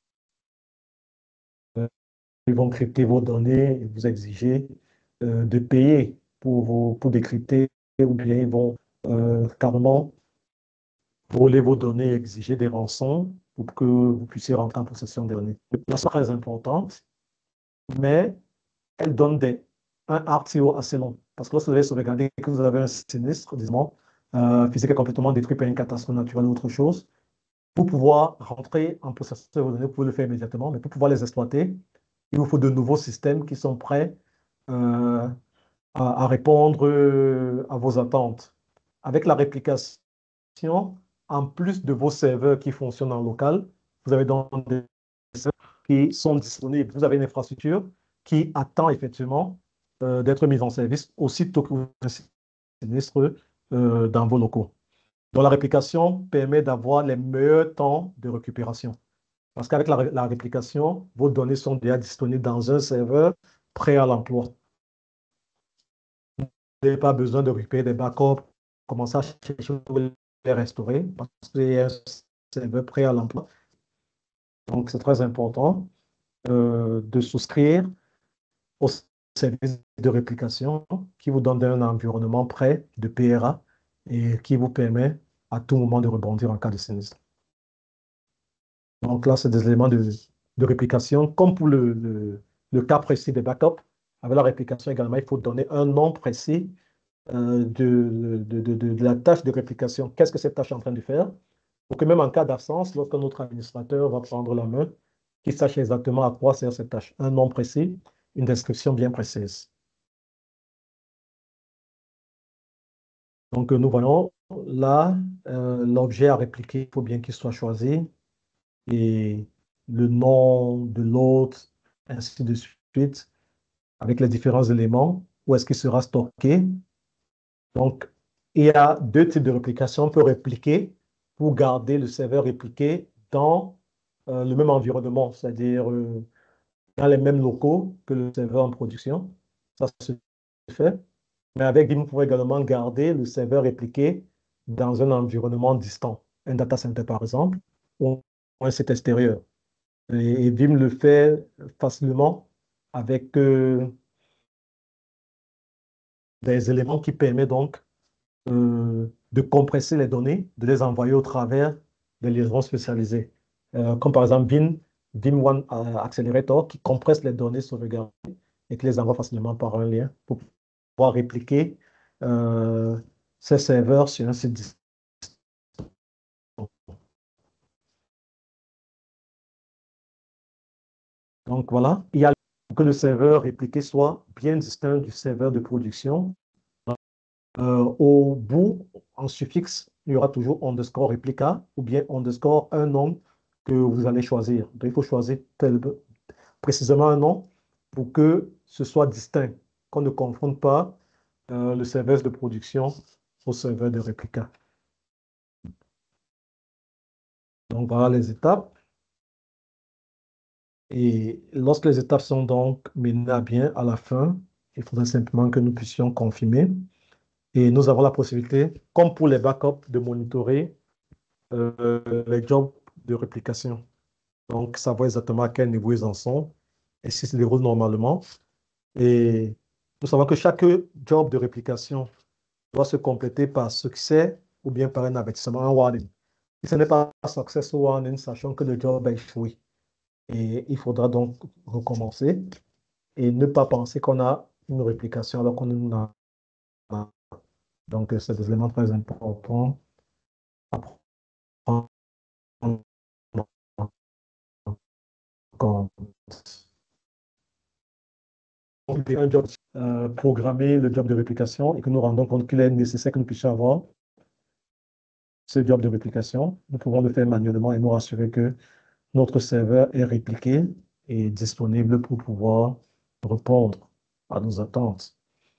Euh, ils vont crypter vos données et vous exiger euh, de payer pour, vos, pour décrypter, ou bien ils vont euh, carrément voler vos données et exiger des rançons pour que vous puissiez rentrer en possession des données. C'est très importante, mais elle donne des, un R T O assez long. Parce que lorsque vous allez sauvegarder que vous avez un sinistre, disons, euh, physique est complètement détruit par une catastrophe naturelle ou autre chose, pour pouvoir rentrer en possession de vos données, vous pouvez le faire immédiatement, mais pour pouvoir les exploiter, il vous faut de nouveaux systèmes qui sont prêts euh, à, à, répondre euh, à vos attentes. Avec la réplication, en plus de vos serveurs qui fonctionnent en local, vous avez donc des serveurs qui sont disponibles. Vous avez une infrastructure qui attend effectivement euh, d'être mise en service aussitôt que vous êtes sinistre euh, dans vos locaux. Donc la réplication permet d'avoir les meilleurs temps de récupération. Parce qu'avec la, la réplication, vos données sont déjà disponibles dans un serveur prêt à l'emploi. Vous n'avez pas besoin de récupérer des backups, commencer à chercher où les restaurer, parce qu'il y a un serveur prêt à l'emploi. Donc, c'est très important euh, de souscrire au service de réplication qui vous donne un environnement prêt de P R A et qui vous permet à tout moment de rebondir en cas de sinistre. Donc là, c'est des éléments de, de réplication, comme pour le, le, le cas précis des backups. Avec la réplication également, il faut donner un nom précis euh, de, de, de, de, de la tâche de réplication. Qu'est-ce que cette tâche est en train de faire? Pour que même en cas d'absence, lorsque notre administrateur va prendre la main, qu'il sache exactement à quoi sert cette tâche. Un nom précis, une description bien précise. Donc, nous voyons là euh, l'objet à répliquer, il faut bien qu'il soit choisi et le nom de l'autre, ainsi de suite, avec les différents éléments, où est-ce qu'il sera stocké. Donc, il y a deux types de réplication. On peut répliquer pour garder le serveur répliqué dans euh, le même environnement, c'est-à-dire euh, dans les mêmes locaux que le serveur en production. Ça se fait. Mais avec Vim, vous pouvez également garder le serveur répliqué dans un environnement distant, un data center par exemple, ou un site extérieur. Et, et Vim le fait facilement avec euh, des éléments qui permettent donc euh, de compresser les données, de les envoyer au travers des liaisons spécialisées. Euh, comme par exemple Vim, Vim One Accelerator qui compresse les données sauvegardées et qui les envoie facilement par un lien pour pouvoir répliquer euh, ces serveurs sur un site distant. Donc voilà, il y a que le serveur répliqué soit bien distinct du serveur de production. Euh, au bout, en suffixe, il y aura toujours underscore réplica ou bien underscore un nom que vous allez choisir. Donc il faut choisir tel, précisément un nom pour que ce soit distinct, qu'on ne confonde pas euh, le serveur de production au serveur de réplica. Donc voilà les étapes. Et lorsque les étapes sont donc menées à bien à la fin, il faudrait simplement que nous puissions confirmer. Et nous avons la possibilité, comme pour les backups, de monitorer euh, les jobs de réplication. Donc, savoir exactement à quel niveau ils en sont et s'ils se déroulent normalement. Et nous savons que chaque job de réplication doit se compléter par succès ou bien par un avertissement, un warning. Si ce n'est pas success ou warning, sachant que le job a échoué. Et il faudra donc recommencer et ne pas penser qu'on a une réplication alors qu'on en a pas. Donc, euh, c'est des éléments très importants à prendre en compte. Donc, un job, euh, programmer le job de réplication et que nous rendons compte qu'il est nécessaire que nous puissions avoir ce job de réplication. Nous pouvons le faire manuellement et nous rassurer que notre serveur est répliqué et disponible pour pouvoir répondre à nos attentes.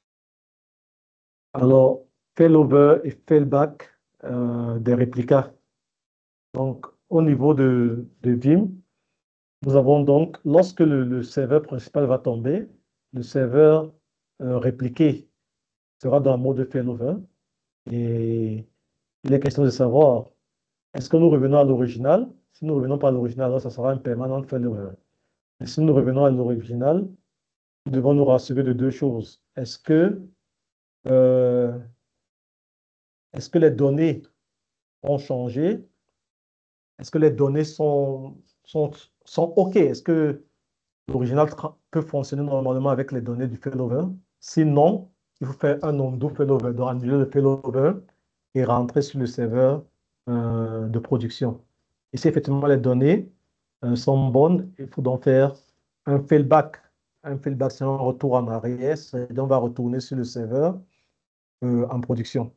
Alors, failover et failback euh, des réplicas. Donc, au niveau de, de Vim, nous avons donc, lorsque le, le serveur principal va tomber, le serveur euh, répliqué sera dans le mode failover. Et il est question de savoir, est-ce que nous revenons à l'original? Si nous ne revenons pas à l'original, alors ça sera un permanent failover. Et si nous revenons à l'original, nous devons nous rassurer de deux choses. Est-ce que, euh, est-ce que les données ont changé? Est-ce que les données sont, sont, sont OK? Est-ce que l'original peut fonctionner normalement avec les données du failover? Sinon, il faut faire un undo failover, donc annuler le failover et rentrer sur le serveur euh, de production. Et si effectivement les données euh, sont bonnes, il faut donc faire un failback. Un failback, c'est un retour en arrière, c'est-à-dire on va retourner sur le serveur euh, en production.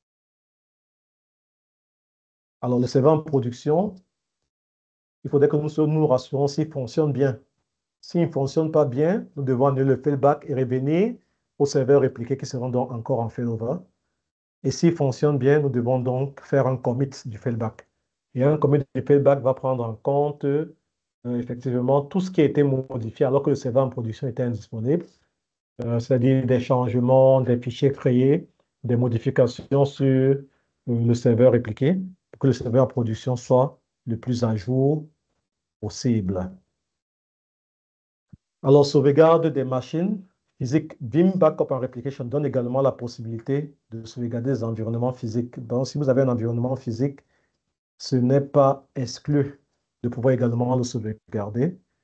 Alors, le serveur en production, il faudrait que nous nous rassurons s'il fonctionne bien. S'il ne fonctionne pas bien, nous devons annuler le failback et revenir au serveur répliqué qui sera donc encore en failover. Et s'il fonctionne bien, nous devons donc faire un commit du failback. Et un commit du failback va prendre en compte euh, effectivement tout ce qui a été modifié alors que le serveur en production était indisponible, euh, c'est-à-dire des changements, des fichiers créés, des modifications sur euh, le serveur répliqué pour que le serveur en production soit le plus à jour possible. Alors, sauvegarde des machines physiques. Vim Backup and Replication donne également la possibilité de sauvegarder des environnements physiques. Donc, si vous avez un environnement physique, ce n'est pas exclu de pouvoir également le sauvegarder.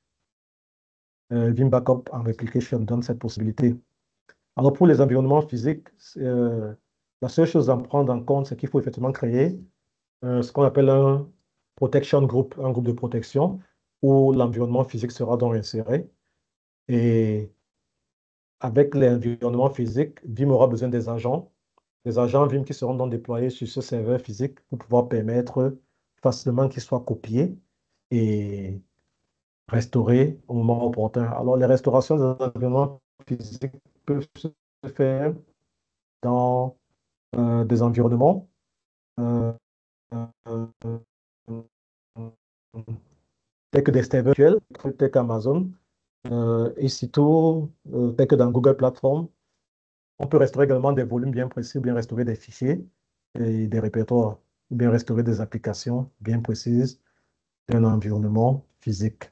Euh, Vim Backup en Replication donne cette possibilité. Alors, pour les environnements physiques, c'est, euh, la seule chose à prendre en compte, c'est qu'il faut effectivement créer euh, ce qu'on appelle un protection group, un groupe de protection, où l'environnement physique sera donc inséré. Et avec l'environnement physique, Vim aura besoin des agents, des agents Vim qui seront donc déployés sur ce serveur physique pour pouvoir permettre facilement qu'il soit copié et restauré au moment opportun. Alors, les restaurations des environnements physiques peuvent se faire dans euh, des environnements euh, euh, euh, tels que des serveurs virtuels, tels qu'Amazon, euh, et surtout euh, tels que dans Google Platform. On peut restaurer également des volumes bien précis, ou bien restaurer des fichiers et des répertoires, ou bien restaurer des applications bien précises d'un environnement physique.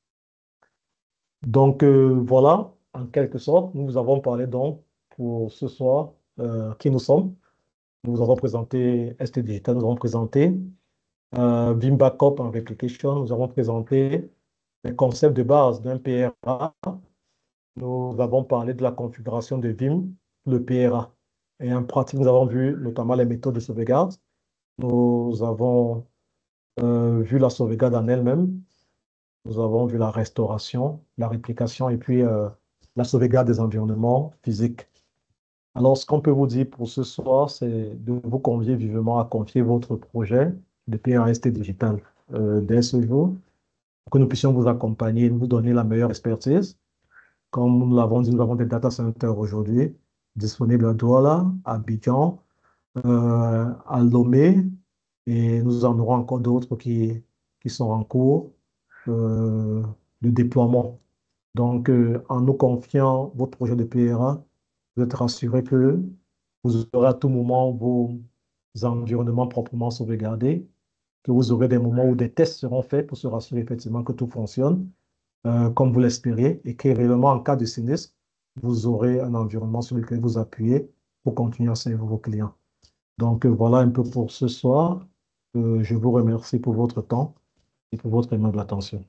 Donc euh, voilà, en quelque sorte, nous vous avons parlé donc pour ce soir euh, qui nous sommes. Nous avons présenté S T Digital, nous avons présenté euh, Vim Backup en Replication, nous avons présenté les concepts de base d'un P R A. Nous avons parlé de la configuration de Vim, le P R A. Et en pratique, nous avons vu notamment les méthodes de sauvegarde. Nous avons euh, vu la sauvegarde en elle-même. Nous avons vu la restauration, la réplication et puis euh, la sauvegarde des environnements physiques. Alors, ce qu'on peut vous dire pour ce soir, c'est de vous convier vivement à confier votre projet de P R A S T digital euh, dès ce jour, pour que nous puissions vous accompagner et vous donner la meilleure expertise. Comme nous l'avons dit, nous avons des data centers aujourd'hui disponibles à Douala, à Abidjan, euh, à Lomé, et nous en aurons encore d'autres qui, qui sont en cours euh, de déploiement. Donc, euh, en nous confiant votre projet de P R A, vous êtes rassuré que vous aurez à tout moment vos environnements proprement sauvegardés, que vous aurez des moments où des tests seront faits pour se rassurer effectivement que tout fonctionne euh, comme vous l'espériez et que réellement, en cas de sinistre, vous aurez un environnement sur lequel vous appuyez pour continuer à servir vos clients. Donc, euh, voilà un peu pour ce soir. Euh, je vous remercie pour votre temps et pour votre aimable attention.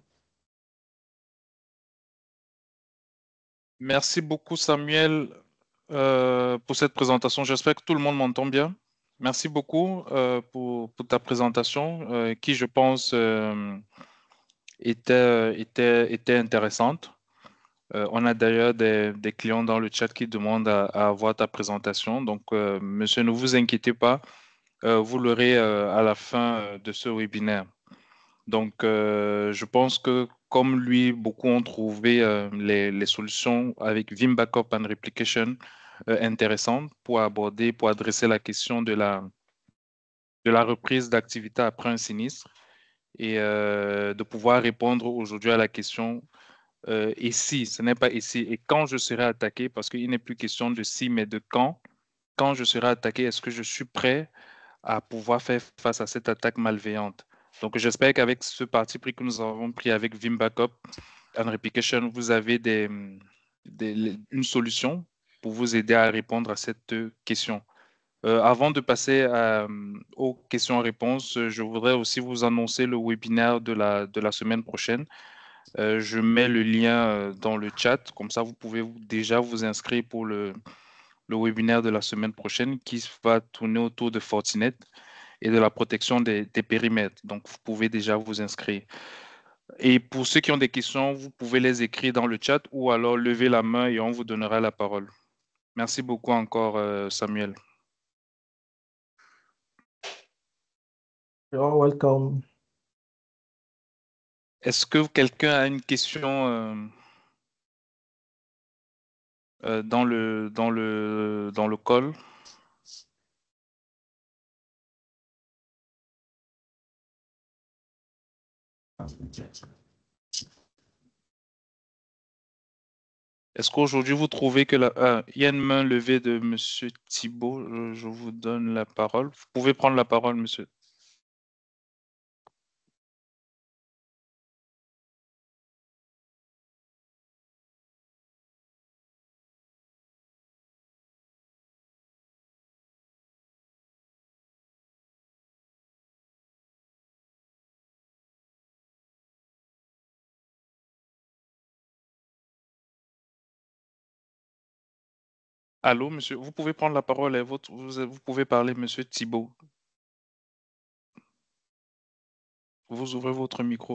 Merci beaucoup, Samuel, euh, pour cette présentation. J'espère que tout le monde m'entend bien. Merci beaucoup euh, pour, pour ta présentation, euh, qui, je pense, euh, était, était, était intéressante. Euh, on a d'ailleurs des, des clients dans le chat qui demandent à, à avoir ta présentation. Donc, euh, monsieur, ne vous inquiétez pas, euh, vous l'aurez euh, à la fin euh, de ce webinaire. Donc, euh, je pense que comme lui, beaucoup ont trouvé euh, les, les solutions avec Vim Backup and Replication euh, intéressantes pour aborder, pour adresser la question de la, de la reprise d'activité après un sinistre et euh, de pouvoir répondre aujourd'hui à la question euh, et si, ce n'est pas ici, et quand je serai attaqué, parce qu'il n'est plus question de si, mais de quand. Quand je serai attaqué, est-ce que je suis prêt à pouvoir faire face à cette attaque malveillante? Donc, j'espère qu'avec ce parti pris que nous avons pris avec Vim Backup and Replication, vous avez des, des- une solution pour vous aider à répondre à cette question. Euh, avant de passer à, euh, aux questions-réponses, je voudrais aussi vous annoncer le webinaire de la, de la semaine prochaine. Euh, je mets le lien euh, dans le chat, comme ça vous pouvez vous- déjà vous inscrire pour le, le webinaire de la semaine prochaine qui va tourner autour de Fortinet et de la protection des, des périmètres. Donc, vous pouvez déjà vous inscrire. Et pour ceux qui ont des questions, vous pouvez les écrire dans le chat ou alors lever la main et on vous donnera la parole. Merci beaucoup encore, euh, Samuel. You're welcome. Est-ce que quelqu'un a une question euh, euh, dans le, dans le, dans le call? Est-ce qu'aujourd'hui vous trouvez que la... ah, il y a une main levée de Monsieur Thibault, je, je vous donne la parole. Vous pouvez prendre la parole, monsieur. Allô, monsieur, vous pouvez prendre la parole et votre, vous, vous pouvez parler, monsieur Thibault. Vous ouvrez votre micro.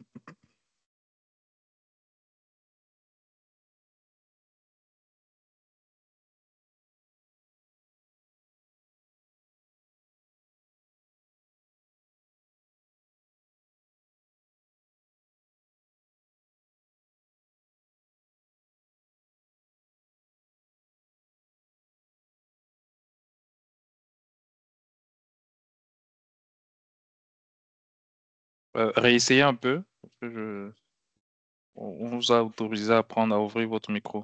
Euh, réessayez un peu. Parce que je... On vous a autorisé à prendre, à ouvrir votre micro.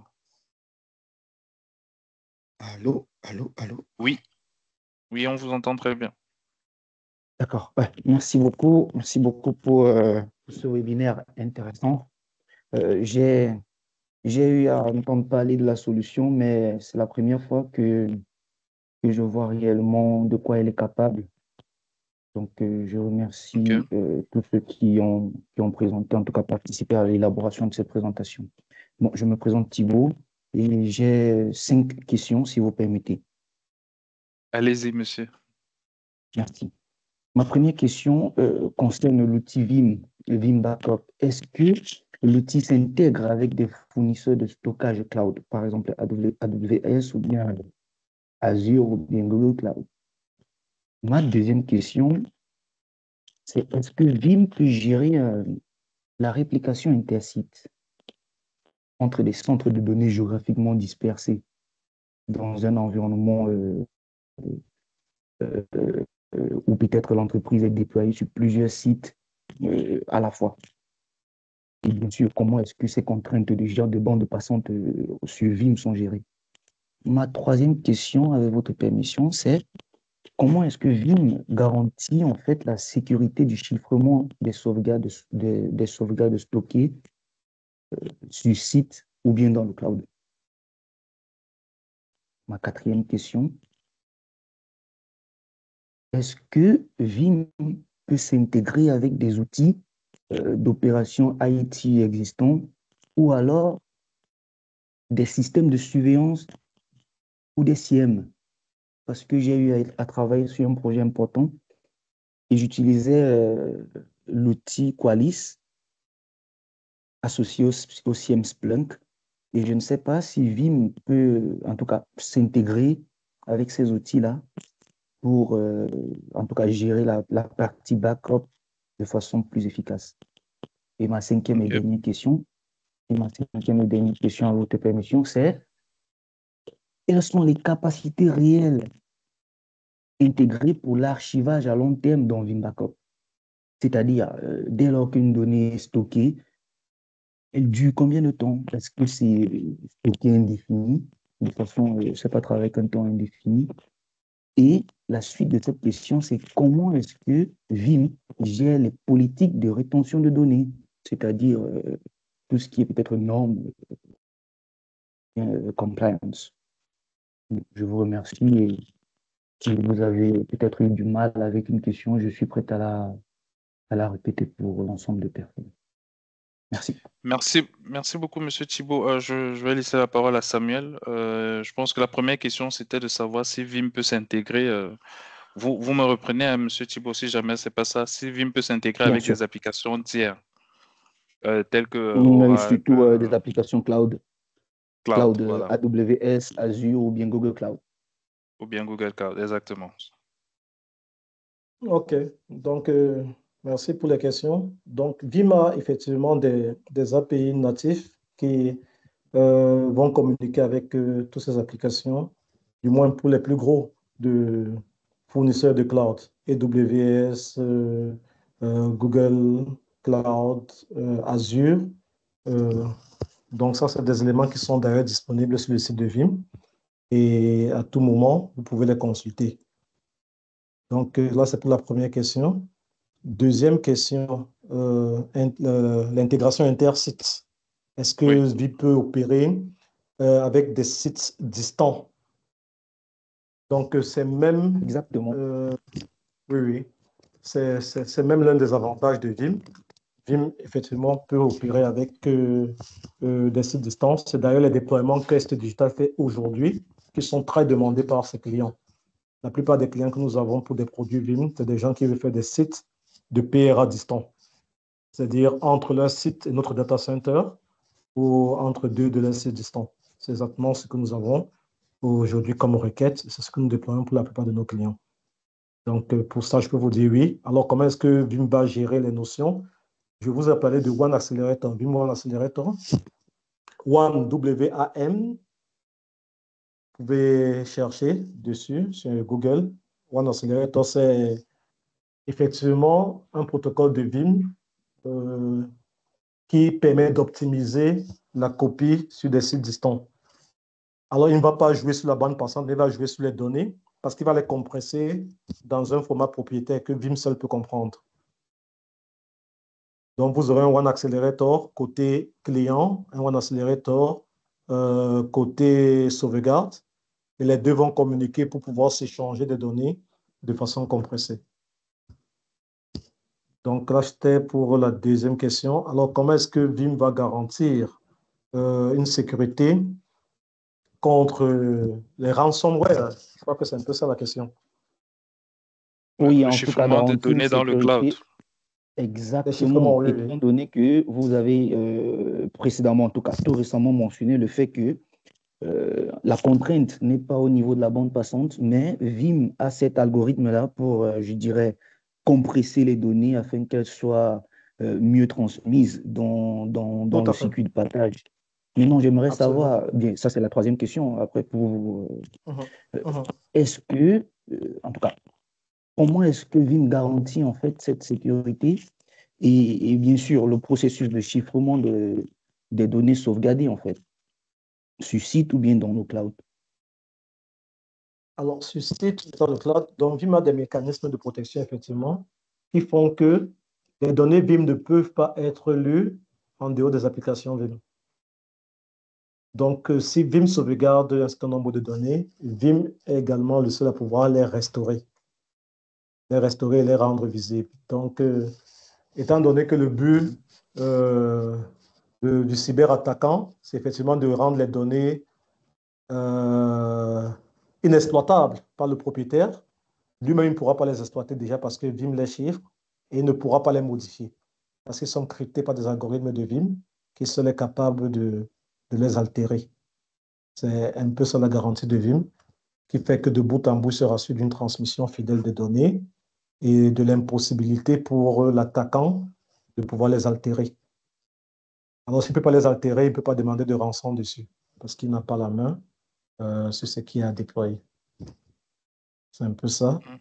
Allô, allô, allô. Oui, oui, on vous entend très bien. D'accord. Ouais, merci beaucoup. Merci beaucoup pour, euh, pour ce webinaire intéressant. Euh, j'ai, j'ai eu à entendre parler de la solution, mais c'est la première fois que, que je vois réellement de quoi elle est capable. Donc, euh, je remercie OK. euh, tous ceux qui ont, qui ont présenté, en tout cas participé à l'élaboration de cette présentation. Bon, je me présente Thibault et j'ai cinq questions, si vous permettez. Allez-y, monsieur. Merci. Ma première question euh, concerne l'outil Vim, le Vim Backup. Est-ce que l'outil s'intègre avec des fournisseurs de stockage cloud, par exemple A W S ou bien Azure ou bien Google Cloud? Ma deuxième question, c'est est-ce que Vim peut gérer euh, la réplication intersite entre des centres de données géographiquement dispersés dans un environnement euh, euh, euh, où peut-être l'entreprise est déployée sur plusieurs sites euh, à la fois? Et bien sûr, comment est-ce que ces contraintes de genre de bande passante euh, sur Vim sont gérées? Ma troisième question, avec votre permission, c'est comment est-ce que Vim garantit en fait la sécurité du chiffrement des sauvegardes, des, des sauvegardes stockées euh, sur site ou bien dans le cloud? Ma quatrième question, est-ce que Vim peut s'intégrer avec des outils euh, d'opération I T existants ou alors des systèmes de surveillance ou des C I E M? Parce que j'ai eu à, à travailler sur un projet important et j'utilisais euh, l'outil Qualys associé au, au C I E M Splunk. Et je ne sais pas si Vim peut, en tout cas, s'intégrer avec ces outils-là pour, euh, en tout cas, gérer la, la partie backup de façon plus efficace. Et ma cinquième et OK. dernière question, et ma cinquième et dernière question à votre permission, c'est quelles sont les capacités réelles intégrées pour l'archivage à long terme dans Vim Backup? C'est-à-dire, euh, dès lors qu'une donnée est stockée, elle dure combien de temps? Est-ce que c'est stocké indéfini, de façon, euh, je ne sais pas, travailler avec un temps indéfini? Et la suite de cette question, c'est comment est-ce que Vim gère les politiques de rétention de données, c'est-à-dire euh, tout ce qui est peut-être normes, euh, compliance. Je vous remercie et si vous avez peut-être eu du mal avec une question, je suis prêt à la, à la répéter pour l'ensemble des personnes. Merci. Merci, merci beaucoup, monsieur Thibault. Euh, je, je vais laisser la parole à Samuel. Euh, je pense que la première question, c'était de savoir si Vim peut s'intégrer. euh, vous, vous me reprenez, hein, monsieur Thibault, si jamais c'est pas ça. Si Vim peut s'intégrer Bien avec sûr. des applications tiers, euh, telles que euh, Mm, Oracle, surtout euh, des euh, applications cloud, Cloud, cloud euh, voilà, A W S, Azure ou bien Google Cloud. ou bien Google Cloud, exactement. OK. Donc, euh, merci pour les questions. Donc, Vim a effectivement des, des A P I natifs qui euh, vont communiquer avec euh, toutes ces applications, du moins pour les plus gros de fournisseurs de cloud, A W S, euh, euh, Google Cloud, euh, Azure. Euh, donc, ça, c'est des éléments qui sont d'ailleurs disponibles sur le site de Vim et à tout moment, vous pouvez les consulter. Donc, euh, là, c'est pour la première question. Deuxième question, euh, in- euh, l'intégration intersite. Est-ce Oui, que Vim peut opérer euh, avec des sites distants? Donc, euh, c'est même, Exactement. euh, oui, oui, c'est c'est- c'est même l'un des avantages de Vim. Vim, effectivement, peut opérer avec euh, euh, des sites distants. C'est d'ailleurs les déploiements que Est Digital fait aujourd'hui. qui sont très demandés par ces clients. La plupart des clients que nous avons pour des produits Vim, c'est des gens qui veulent faire des sites de P R A distants, c'est-à-dire entre leur site et notre data center ou entre deux de leurs sites distants. C'est exactement ce que nous avons aujourd'hui comme requête. C'est ce que nous déployons pour la plupart de nos clients. Donc, pour ça, je peux vous dire oui. Alors, comment est-ce que Vim va gérer les notions? Je vous ai parlé de One Accelerator, Vim One Accelerator. One, W A M. Vous pouvez chercher dessus sur Google. One Accelerator, c'est effectivement un protocole de Vim euh, qui permet d'optimiser la copie sur des sites distants. Alors, il ne va pas jouer sur la bande passante, mais il va jouer sur les données parce qu'il va les compresser dans un format propriétaire que Vim seul peut comprendre. Donc, vous aurez un One Accelerator côté client, un One Accelerator euh, côté sauvegarde, et les deux vont communiquer pour pouvoir s'échanger des données de façon compressée. Donc, là, c'était pour la deuxième question. Alors, comment est-ce que Vim va garantir euh, une sécurité contre les ransomware? Je crois que c'est un peu ça la question. Oui, le en tout cas, chiffrement des garantir une données dans le cloud. sécurité. Exactement. chiffrements, oui, Étant oui. donné que vous avez euh, précédemment, en tout cas tout récemment mentionné le fait que euh, la contrainte n'est pas au niveau de la bande passante, mais Vim a cet algorithme-là pour, euh, je dirais, compresser les données afin qu'elles soient euh, mieux transmises dans, dans, dans Tout le à fait. circuit de partage. Maintenant, j'aimerais Absolument. savoir, bien, ça c'est la troisième question, après pour vous, Mhm. euh, Mhm. est-ce que, euh, en tout cas, comment est-ce que Vim garantit en fait cette sécurité et, et bien sûr le processus de chiffrement de, des données sauvegardées en fait, sur site ou bien dans nos clouds? Alors, sur ce site, dans le cloud, donc Vim a des mécanismes de protection, effectivement, qui font que les données Vim ne peuvent pas être lues en dehors des applications Vim. Donc, euh, si Vim sauvegarde un certain nombre de données, Vim est également le seul à pouvoir les restaurer, les restaurer et les rendre visibles. Donc, euh, étant donné que le but euh, de- du cyberattaquant, c'est effectivement de rendre les données euh, inexploitables par le propriétaire, lui-même ne pourra pas les exploiter déjà parce que Vim les chiffre et il ne pourra pas les modifier parce qu'ils sont cryptés par des algorithmes de Vim qui seraient capables de, de les altérer. C'est un peu ça la garantie de Vim qui fait que de bout en bout, il se rassure d'une transmission fidèle des données et de l'impossibilité pour l'attaquant de pouvoir les altérer. Alors, s'il ne peut pas les altérer, il ne peut pas demander de rançon dessus parce qu'il n'a pas la main euh, sur ce qui est à déployer. C'est un peu ça. Mhm.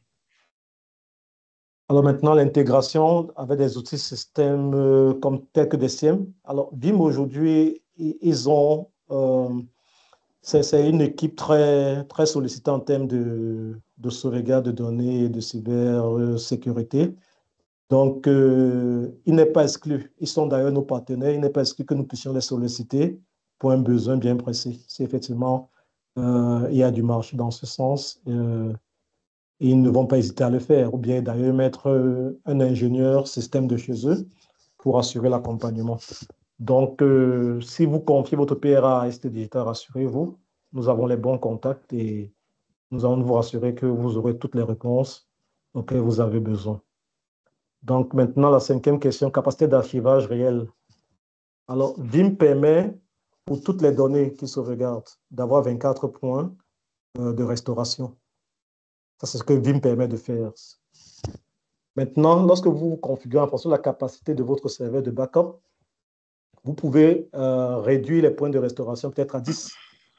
Alors maintenant, l'intégration avec des outils systèmes euh, comme tels que des S I E M. Alors, Vim aujourd'hui, ils ont, euh, c'est une équipe très, très sollicitée en termes de, de sauvegarde de données et de cybersécurité. Donc, euh, il n'est pas exclu. Ils sont d'ailleurs nos partenaires. Il n'est pas exclu que nous puissions les solliciter pour un besoin bien précis. Si effectivement euh, il y a du marché dans ce sens, euh, ils ne vont pas hésiter à le faire, ou bien d'ailleurs mettre euh, un ingénieur système de chez eux pour assurer l'accompagnement. Donc, euh, si vous confiez votre P R A à S T Digital, rassurez-vous, nous avons les bons contacts et nous allons vous rassurer que vous aurez toutes les réponses auxquelles vous avez besoin. Donc, maintenant, la cinquième question, capacité d'archivage réelle. Alors, Vim permet, pour toutes les données qui sauvegardent, d'avoir vingt-quatre points euh, de restauration. Ça, c'est ce que Vim permet de faire. Maintenant, lorsque vous configurez en fonction de la capacité de votre serveur de backup, vous pouvez euh, réduire les points de restauration peut-être à dix.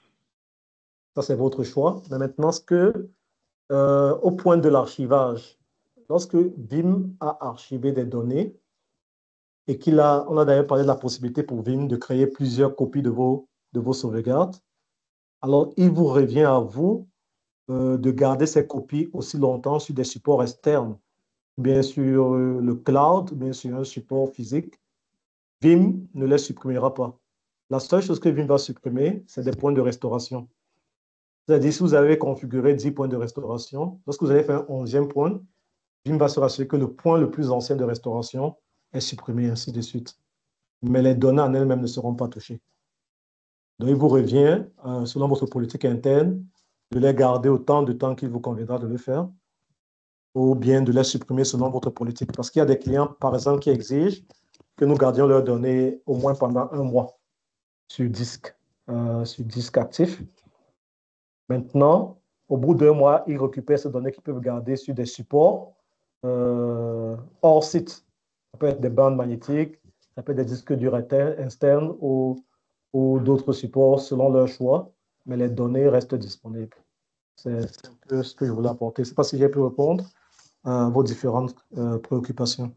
Ça, c'est votre choix. Mais maintenant, ce que, euh, au point de l'archivage, lorsque Vim a archivé des données et qu'il a, on a d'ailleurs parlé de la possibilité pour Vim de créer plusieurs copies de vos, de vos sauvegardes, alors il vous revient à vous euh, de garder ces copies aussi longtemps sur des supports externes, bien sur euh, le cloud, bien sur un support physique. Vim ne les supprimera pas. La seule chose que Vim va supprimer, c'est des points de restauration. C'est-à-dire, si vous avez configuré dix points de restauration, lorsque vous allez faire un onzième point, Vim va se rassurer que le point le plus ancien de restauration est supprimé, ainsi de suite. Mais les données en elles-mêmes ne seront pas touchées. Donc, il vous revient, euh, selon votre politique interne, de les garder autant de temps qu'il vous conviendra de le faire, ou bien de les supprimer selon votre politique. Parce qu'il y a des clients, par exemple, qui exigent que nous gardions leurs données au moins pendant un mois sur disque, euh, sur disque actif. Maintenant, au bout d'un mois, ils récupèrent ces données qu'ils peuvent garder sur des supports euh, hors site. Ça peut être des bandes magnétiques, ça peut être des disques durs externes ou, ou d'autres supports selon leur choix, mais les données restent disponibles. C'est un peu ce que je voulais apporter. Je ne sais pas si j'ai pu répondre à vos différentes euh, préoccupations.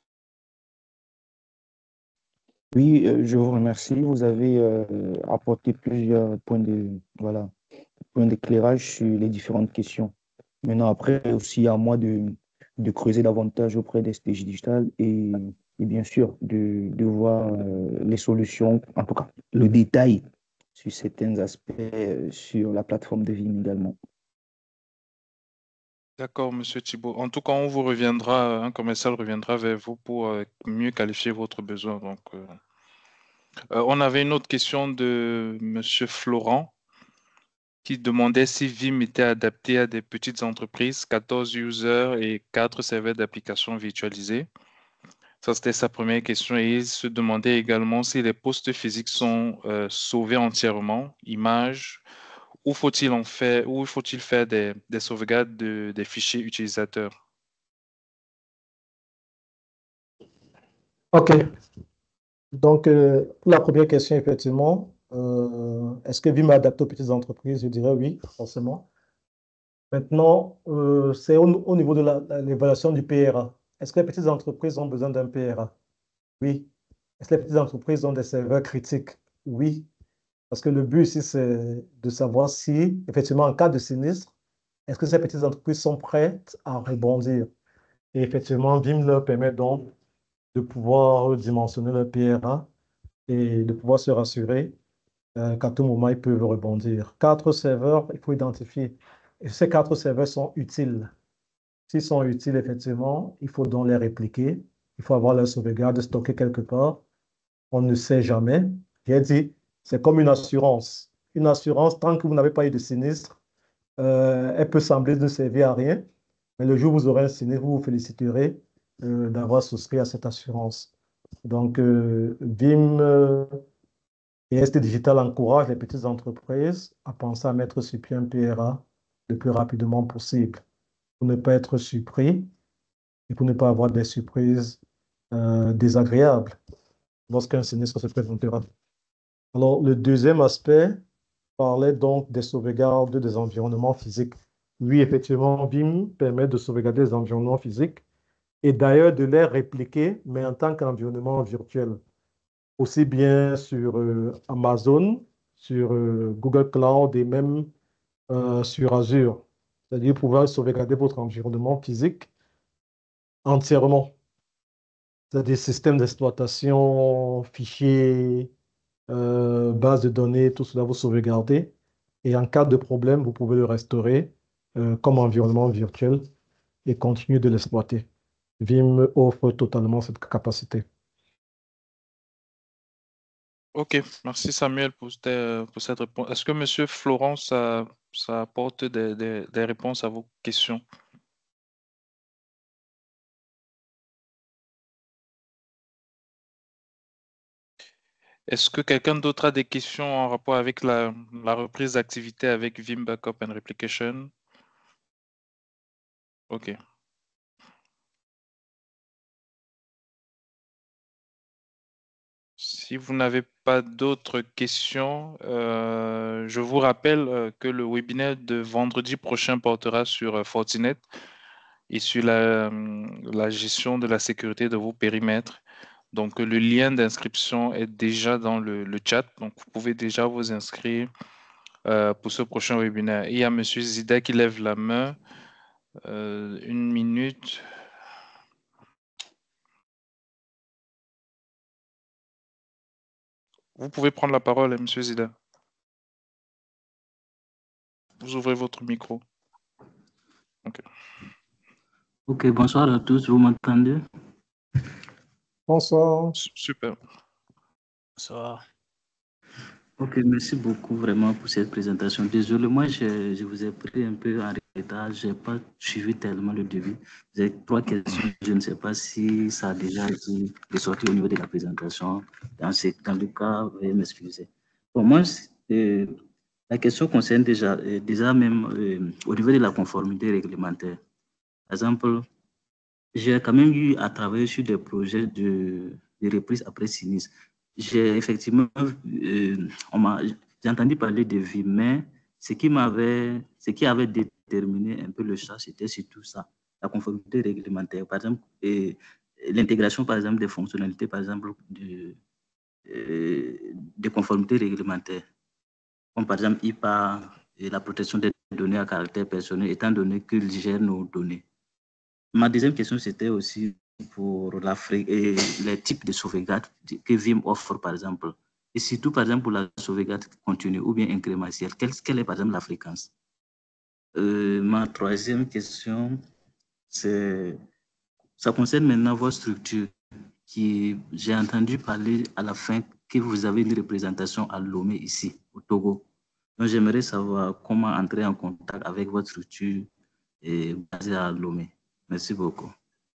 Oui, euh, je vous remercie. Vous avez euh, apporté plusieurs points de, voilà, points d'éclairage sur les différentes questions. Maintenant, après, aussi à moi de, de creuser davantage auprès des S T J Digital et, et bien sûr de, de voir euh, les solutions, en tout cas le détail sur certains aspects euh, sur la plateforme de Vim également. D'accord, Monsieur Thibault. En tout cas, on vous reviendra, un commercial reviendra vers vous pour euh, mieux qualifier votre besoin. Donc, euh, euh, on avait une autre question de Monsieur Florent qui demandait si Vim était adapté à des petites entreprises, quatorze users et quatre serveurs d'applications virtualisés. Ça, c'était sa première question. Et il se demandait également si les postes physiques sont euh, sauvés entièrement, images, ou faut-il en faire, ou faut-il faire des, des sauvegardes de- des fichiers utilisateurs? OK. Donc, euh, pour la première question, effectivement, euh, est-ce que Vim est adapté aux petites entreprises? Je dirais oui, forcément. Maintenant, euh, c'est au, au niveau de la- la- l'évaluation du P R A. Est-ce que les petites entreprises ont besoin d'un P R A? Oui. Est-ce que les petites entreprises ont des serveurs critiques? Oui. Parce que le but ici, c'est de savoir si, effectivement, en cas de sinistre, est-ce que ces petites entreprises sont prêtes à rebondir? Et effectivement, Vim leur permet donc de pouvoir dimensionner le P R A et de pouvoir se rassurer euh, qu'à tout moment, ils peuvent rebondir. Quatre serveurs, il faut identifier. Et ces quatre serveurs sont utiles. S'ils sont utiles, effectivement, il faut donc les répliquer. Il faut avoir leur sauvegarde stockée quelque part. On ne sait jamais. J'ai dit, c'est comme une assurance. Une assurance, tant que vous n'avez pas eu de sinistre, euh, elle peut sembler ne servir à rien. Mais le jour où vous aurez un sinistre, vous vous féliciterez euh, d'avoir souscrit à cette assurance. Donc, euh, Vim euh, et S T Digital encouragent les petites entreprises à penser à mettre sur pied un P R A le plus rapidement possible pour ne pas être surpris et pour ne pas avoir des surprises euh, désagréables lorsqu'un sinistre se présentera. Alors, le deuxième aspect parlait donc des sauvegardes des environnements physiques. Oui, effectivement, Vim permet de sauvegarder les environnements physiques et d'ailleurs de les répliquer, mais en tant qu'environnement virtuel, aussi bien sur euh, Amazon, sur euh, Google Cloud et même euh, sur Azure. C'est-à-dire pouvoir sauvegarder votre environnement physique entièrement. C'est-à-dire système d'exploitation, fichiers, euh, base de données, tout cela vous sauvegardez. Et en cas de problème, vous pouvez le restaurer euh, comme environnement virtuel et continuer de l'exploiter. Vim offre totalement cette capacité. Ok, merci Samuel pour, cette- pour cette réponse. Est-ce que Monsieur Florent, ça, ça apporte des, des- des réponses à vos questions? Est-ce que quelqu'un d'autre a des questions en rapport avec la, la reprise d'activité avec Vim Backup and Replication? Ok. Si vous n'avez pas d'autres questions, euh, je vous rappelle euh, que le webinaire de vendredi prochain portera sur euh, Fortinet et sur la, hum, la gestion de la sécurité de vos périmètres. Donc, le lien d'inscription est déjà dans le, le chat. Donc, vous pouvez déjà vous inscrire euh, pour ce prochain webinaire. Et il y a M. Zida qui lève la main. Euh, une minute. Vous pouvez prendre la parole, M. Zida. Vous ouvrez votre micro. Ok. Ok, bonsoir à tous, vous m'entendez? Bonsoir. Super. Bonsoir. Ok, merci beaucoup vraiment pour cette présentation. Désolé, moi, je, je vous ai pris un peu en retard. Je n'ai pas suivi tellement le début. J'ai trois questions. Je ne sais pas si ça a déjà été ressorti au niveau de la présentation. Dans, ce, dans le cas, veuillez m'excuser. Pour moi, euh, la question concerne déjà, euh, déjà même euh, au niveau de la conformité réglementaire. Par exemple, j'ai quand même eu à travailler sur des projets de, de reprise après sinistre. J'ai effectivement, euh, on m'a, j'ai entendu parler de V I M, mais ce qui m'avait, ce qui avait déterminé un peu le choix, c'était surtout ça, la conformité réglementaire. Par exemple, et l'intégration, par exemple, des fonctionnalités, par exemple, de, euh, de conformité réglementaire, comme par exemple I P A et la protection des données à caractère personnel, étant donné qu'ils gèrent nos données. Ma deuxième question, c'était aussi pour l'Afrique et les types de sauvegarde que V I M offre, par exemple. Et surtout, par exemple, pour la sauvegarde continue ou bien incrémentielle. Quelle, quelle est, par exemple, la fréquence? Euh, ma troisième question, c'est, ça concerne maintenant votre structure. Qui, j'ai entendu parler à la fin que vous avez une représentation à Lomé ici, au Togo. Donc, j'aimerais savoir comment entrer en contact avec votre structure et basée à Lomé. Merci beaucoup.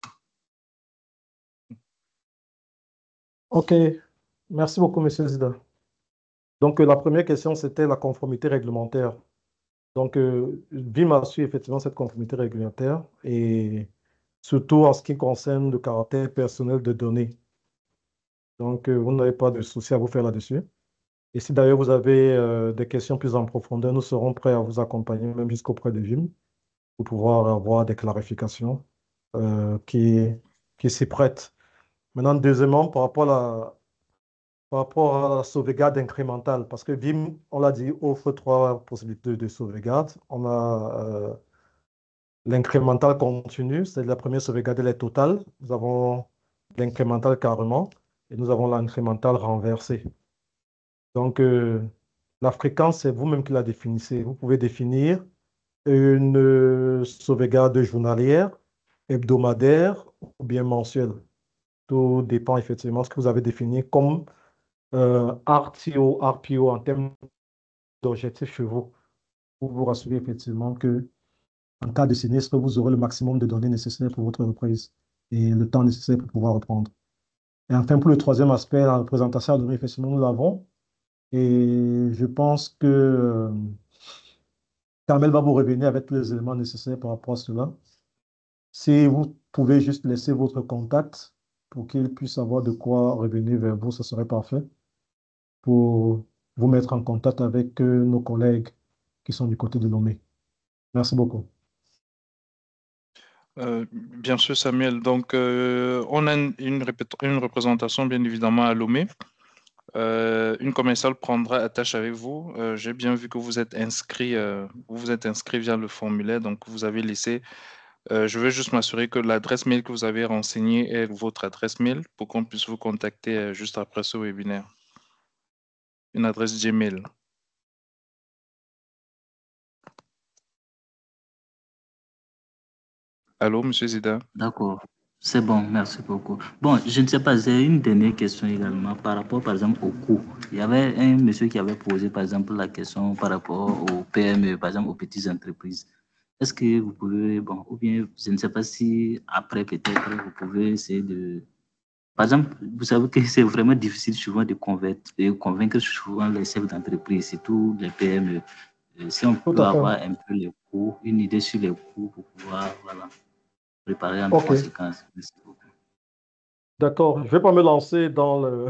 OK. Merci beaucoup, Monsieur Zida. Donc, euh, la première question, c'était la conformité réglementaire. Donc, euh, V I M a su effectivement cette conformité réglementaire et surtout en ce qui concerne le caractère personnel de données. Donc, euh, vous n'avez pas de souci à vous faire là-dessus. Et si d'ailleurs vous avez euh, des questions plus en profondeur, nous serons prêts à vous accompagner même jusqu'auprès de V I M pour pouvoir avoir des clarifications euh, qui, qui s'y prêtent. Maintenant, deuxièmement, par rapport à la, par rapport à la sauvegarde incrémentale, parce que V I M, on l'a dit, offre trois possibilités de sauvegarde. On a euh, l'incrémental continu, c'est la première sauvegarde, elle est totale. Nous avons l'incrémental carrément et nous avons l'incrémental renversé. Donc, euh, la fréquence, c'est vous-même qui la définissez. Vous pouvez définir une euh, sauvegarde journalière, hebdomadaire ou bien mensuelle. Tout dépend effectivement de ce que vous avez défini comme euh, R T O, R P O en termes d'objectifs chez vous, pour vous rassurer effectivement que en cas de sinistre, vous aurez le maximum de données nécessaires pour votre reprise et le temps nécessaire pour pouvoir reprendre. Et enfin, pour le troisième aspect, la représentation à données, effectivement, nous l'avons. Et je pense que euh, Carmel va vous revenir avec tous les éléments nécessaires par rapport à cela. Si vous pouvez juste laisser votre contact pour qu'il puisse avoir de quoi revenir vers vous, ce serait parfait pour vous mettre en contact avec euh, nos collègues qui sont du côté de Lomé. Merci beaucoup. Euh, bien sûr, Samuel. Donc, euh, on a une, une, une représentation, bien évidemment, à Lomé. Euh, une commerciale prendra attache avec vous. Euh, j'ai bien vu que vous êtes inscrit, euh, vous vous êtes inscrit via le formulaire, donc vous avez laissé. Euh, je veux juste m'assurer que l'adresse mail que vous avez renseignée est votre adresse mail pour qu'on puisse vous contacter euh, juste après ce webinaire. Une adresse Gmail. Allô, Monsieur Zida? D'accord, c'est bon, merci beaucoup. Bon, je ne sais pas, j'ai une dernière question également par rapport, par exemple, au coût. Il y avait un monsieur qui avait posé, par exemple, la question par rapport aux P M E, par exemple, aux petites entreprises. Est-ce que vous pouvez, bon, ou bien, je ne sais pas si après, peut-être, vous pouvez essayer de... Par exemple, vous savez que c'est vraiment difficile souvent de convaincre, de convaincre souvent les chefs d'entreprise, surtout les P M E. Euh, Si on Tout peut à fait. avoir un peu les coûts, une idée sur les coûts pour pouvoir, voilà, préparer en OK, conséquence. Merci beaucoup. d'accord. Je ne vais pas me lancer dans le,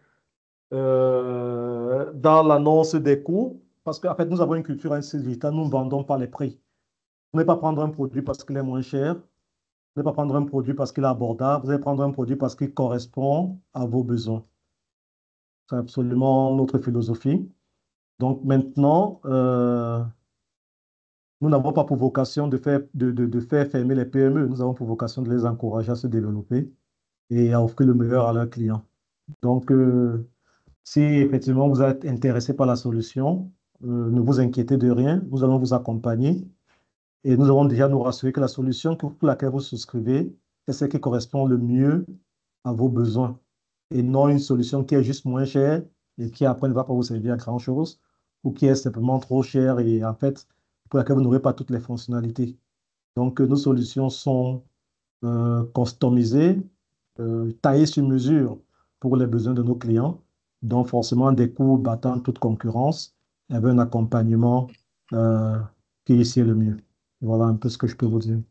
euh, dans l'annonce des coûts parce qu'en fait, nous avons une culture ainsi digitale, nous ne vendons pas les prix. Vous n'allez pas prendre un produit parce qu'il est moins cher. Vous n'allez pas prendre un produit parce qu'il est abordable. Vous allez prendre un produit parce qu'il correspond à vos besoins. C'est absolument notre philosophie. Donc maintenant, euh, nous n'avons pas pour vocation de faire, de, de, de faire fermer les P M E. Nous avons pour vocation de les encourager à se développer et à offrir le meilleur à leurs clients. Donc, euh, si effectivement vous êtes intéressé par la solution, euh, ne vous inquiétez de rien. Nous allons vous accompagner et nous allons déjà nous rassurer que la solution pour laquelle vous souscrivez est celle qui correspond le mieux à vos besoins et non une solution qui est juste moins chère et qui après ne va pas vous servir à grand-chose, ou qui est simplement trop cher et en fait, pour laquelle vous n'aurez pas toutes les fonctionnalités. Donc, euh, nos solutions sont euh, customisées, euh, taillées sur mesure pour les besoins de nos clients. Donc, forcément, des coûts battant toute concurrence, avec un accompagnement euh, qui est ici le mieux. Voilà un peu ce que je peux vous dire.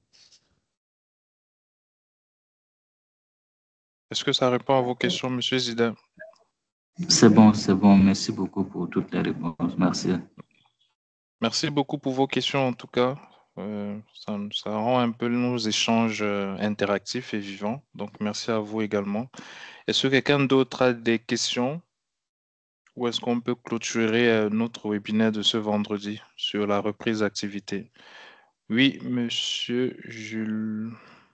Est-ce que ça répond à vos questions, Monsieur Zida? C'est bon, c'est bon. Merci beaucoup pour toutes les réponses. Merci. Merci beaucoup pour vos questions, en tout cas. Euh, ça, ça rend un peu nos échanges euh, interactifs et vivants. Donc, merci à vous également. Est-ce que quelqu'un d'autre a des questions ou est-ce qu'on peut clôturer euh, notre webinaire de ce vendredi sur la reprise d'activité? Oui, Monsieur Jules.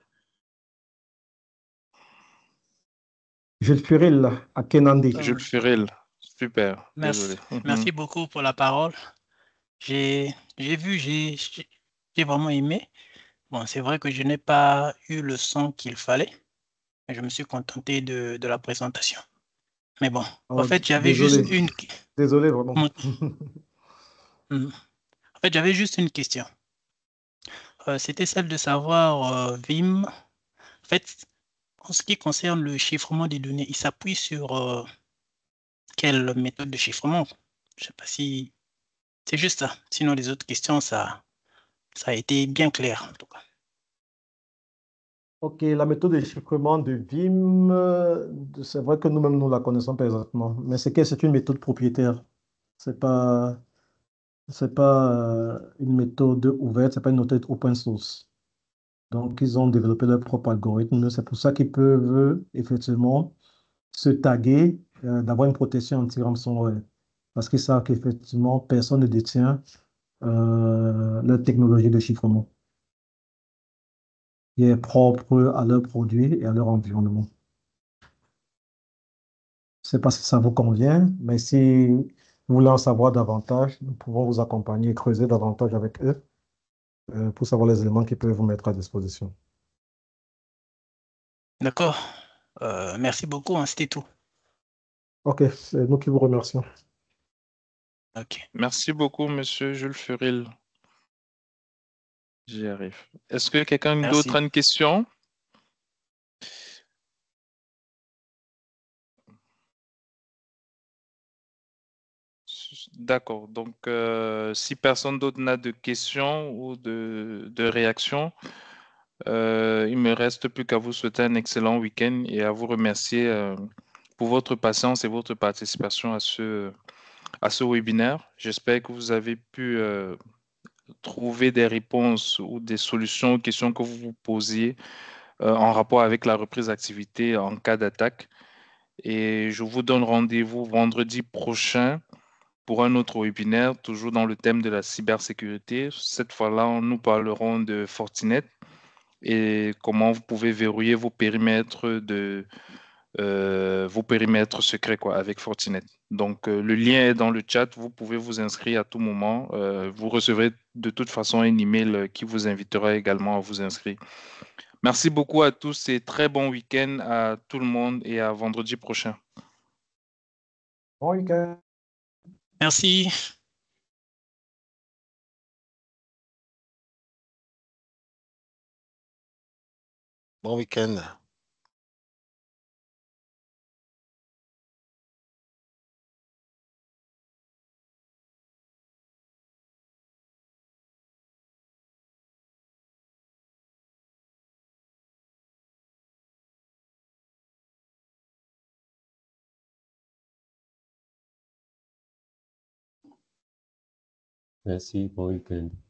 Jules Furil à Kenandi. Euh, Jules Furel. Super, merci, désolé. Mhm. merci beaucoup pour la parole. J'ai j'ai vu, j'ai j'ai j'ai vraiment aimé. Bon, c'est vrai que je n'ai pas eu le son qu'il fallait, mais je me suis contenté de, de la présentation. Mais bon, en Oh, fait, j'avais désolé, juste une... désolé vraiment. Mon- Hmm. En fait, j'avais juste une question. Euh, c'était celle de savoir, euh, Vim, en fait, en ce qui concerne le chiffrement des données, il s'appuie sur euh, quelle méthode de chiffrement? Je ne sais pas si c'est juste ça. Sinon, les autres questions, ça, ça a été bien clair, en tout cas. Ok, la méthode de chiffrement de Vim, euh, c'est vrai que nous-mêmes, nous la connaissons pas exactement, mais c'est que c'est une méthode propriétaire. C'est pas, c'est pas euh, une méthode ouverte, c'est pas une méthode open source. Donc, ils ont développé leur propre algorithme. C'est pour ça qu'ils peuvent euh, effectivement se taguer, euh, d'avoir une protection anti-ransomware. Parce qu'ils savent qu'effectivement, personne ne détient euh, leur technologie de chiffrement qui est propre à leurs produits et à leur environnement. Je ne sais pas si ça vous convient, mais si vous voulez en savoir davantage, nous pouvons vous accompagner et creuser davantage avec eux euh, pour savoir les éléments qu'ils peuvent vous mettre à disposition. D'accord. Euh, merci beaucoup, hein, c'était tout. OK, c'est nous qui vous remercions. Ok. Merci beaucoup, Monsieur Jules Furil. J'y arrive. Est-ce que quelqu'un d'autre Merci. a une question? D'accord. Donc, euh, si personne d'autre n'a de questions ou de, de réactions, euh, il me reste plus qu'à vous souhaiter un excellent week-end et à vous remercier euh, pour votre patience et votre participation à ce, à ce webinaire. J'espère que vous avez pu euh, trouver des réponses ou des solutions aux questions que vous vous posiez euh, en rapport avec la reprise d'activité en cas d'attaque. Et je vous donne rendez-vous vendredi prochain pour un autre webinaire, toujours dans le thème de la cybersécurité. Cette fois-là, nous parlerons de Fortinet et comment vous pouvez verrouiller vos périmètres de euh, vos périmètres secrets quoi, avec Fortinet. Donc, euh, le lien est dans le chat. Vous pouvez vous inscrire à tout moment. Euh, vous recevrez de toute façon un email qui vous invitera également à vous inscrire. Merci beaucoup à tous et très bon week-end à tout le monde et à vendredi prochain. Bon week-end. Merci. Bon week-end. Merci, bon week-end.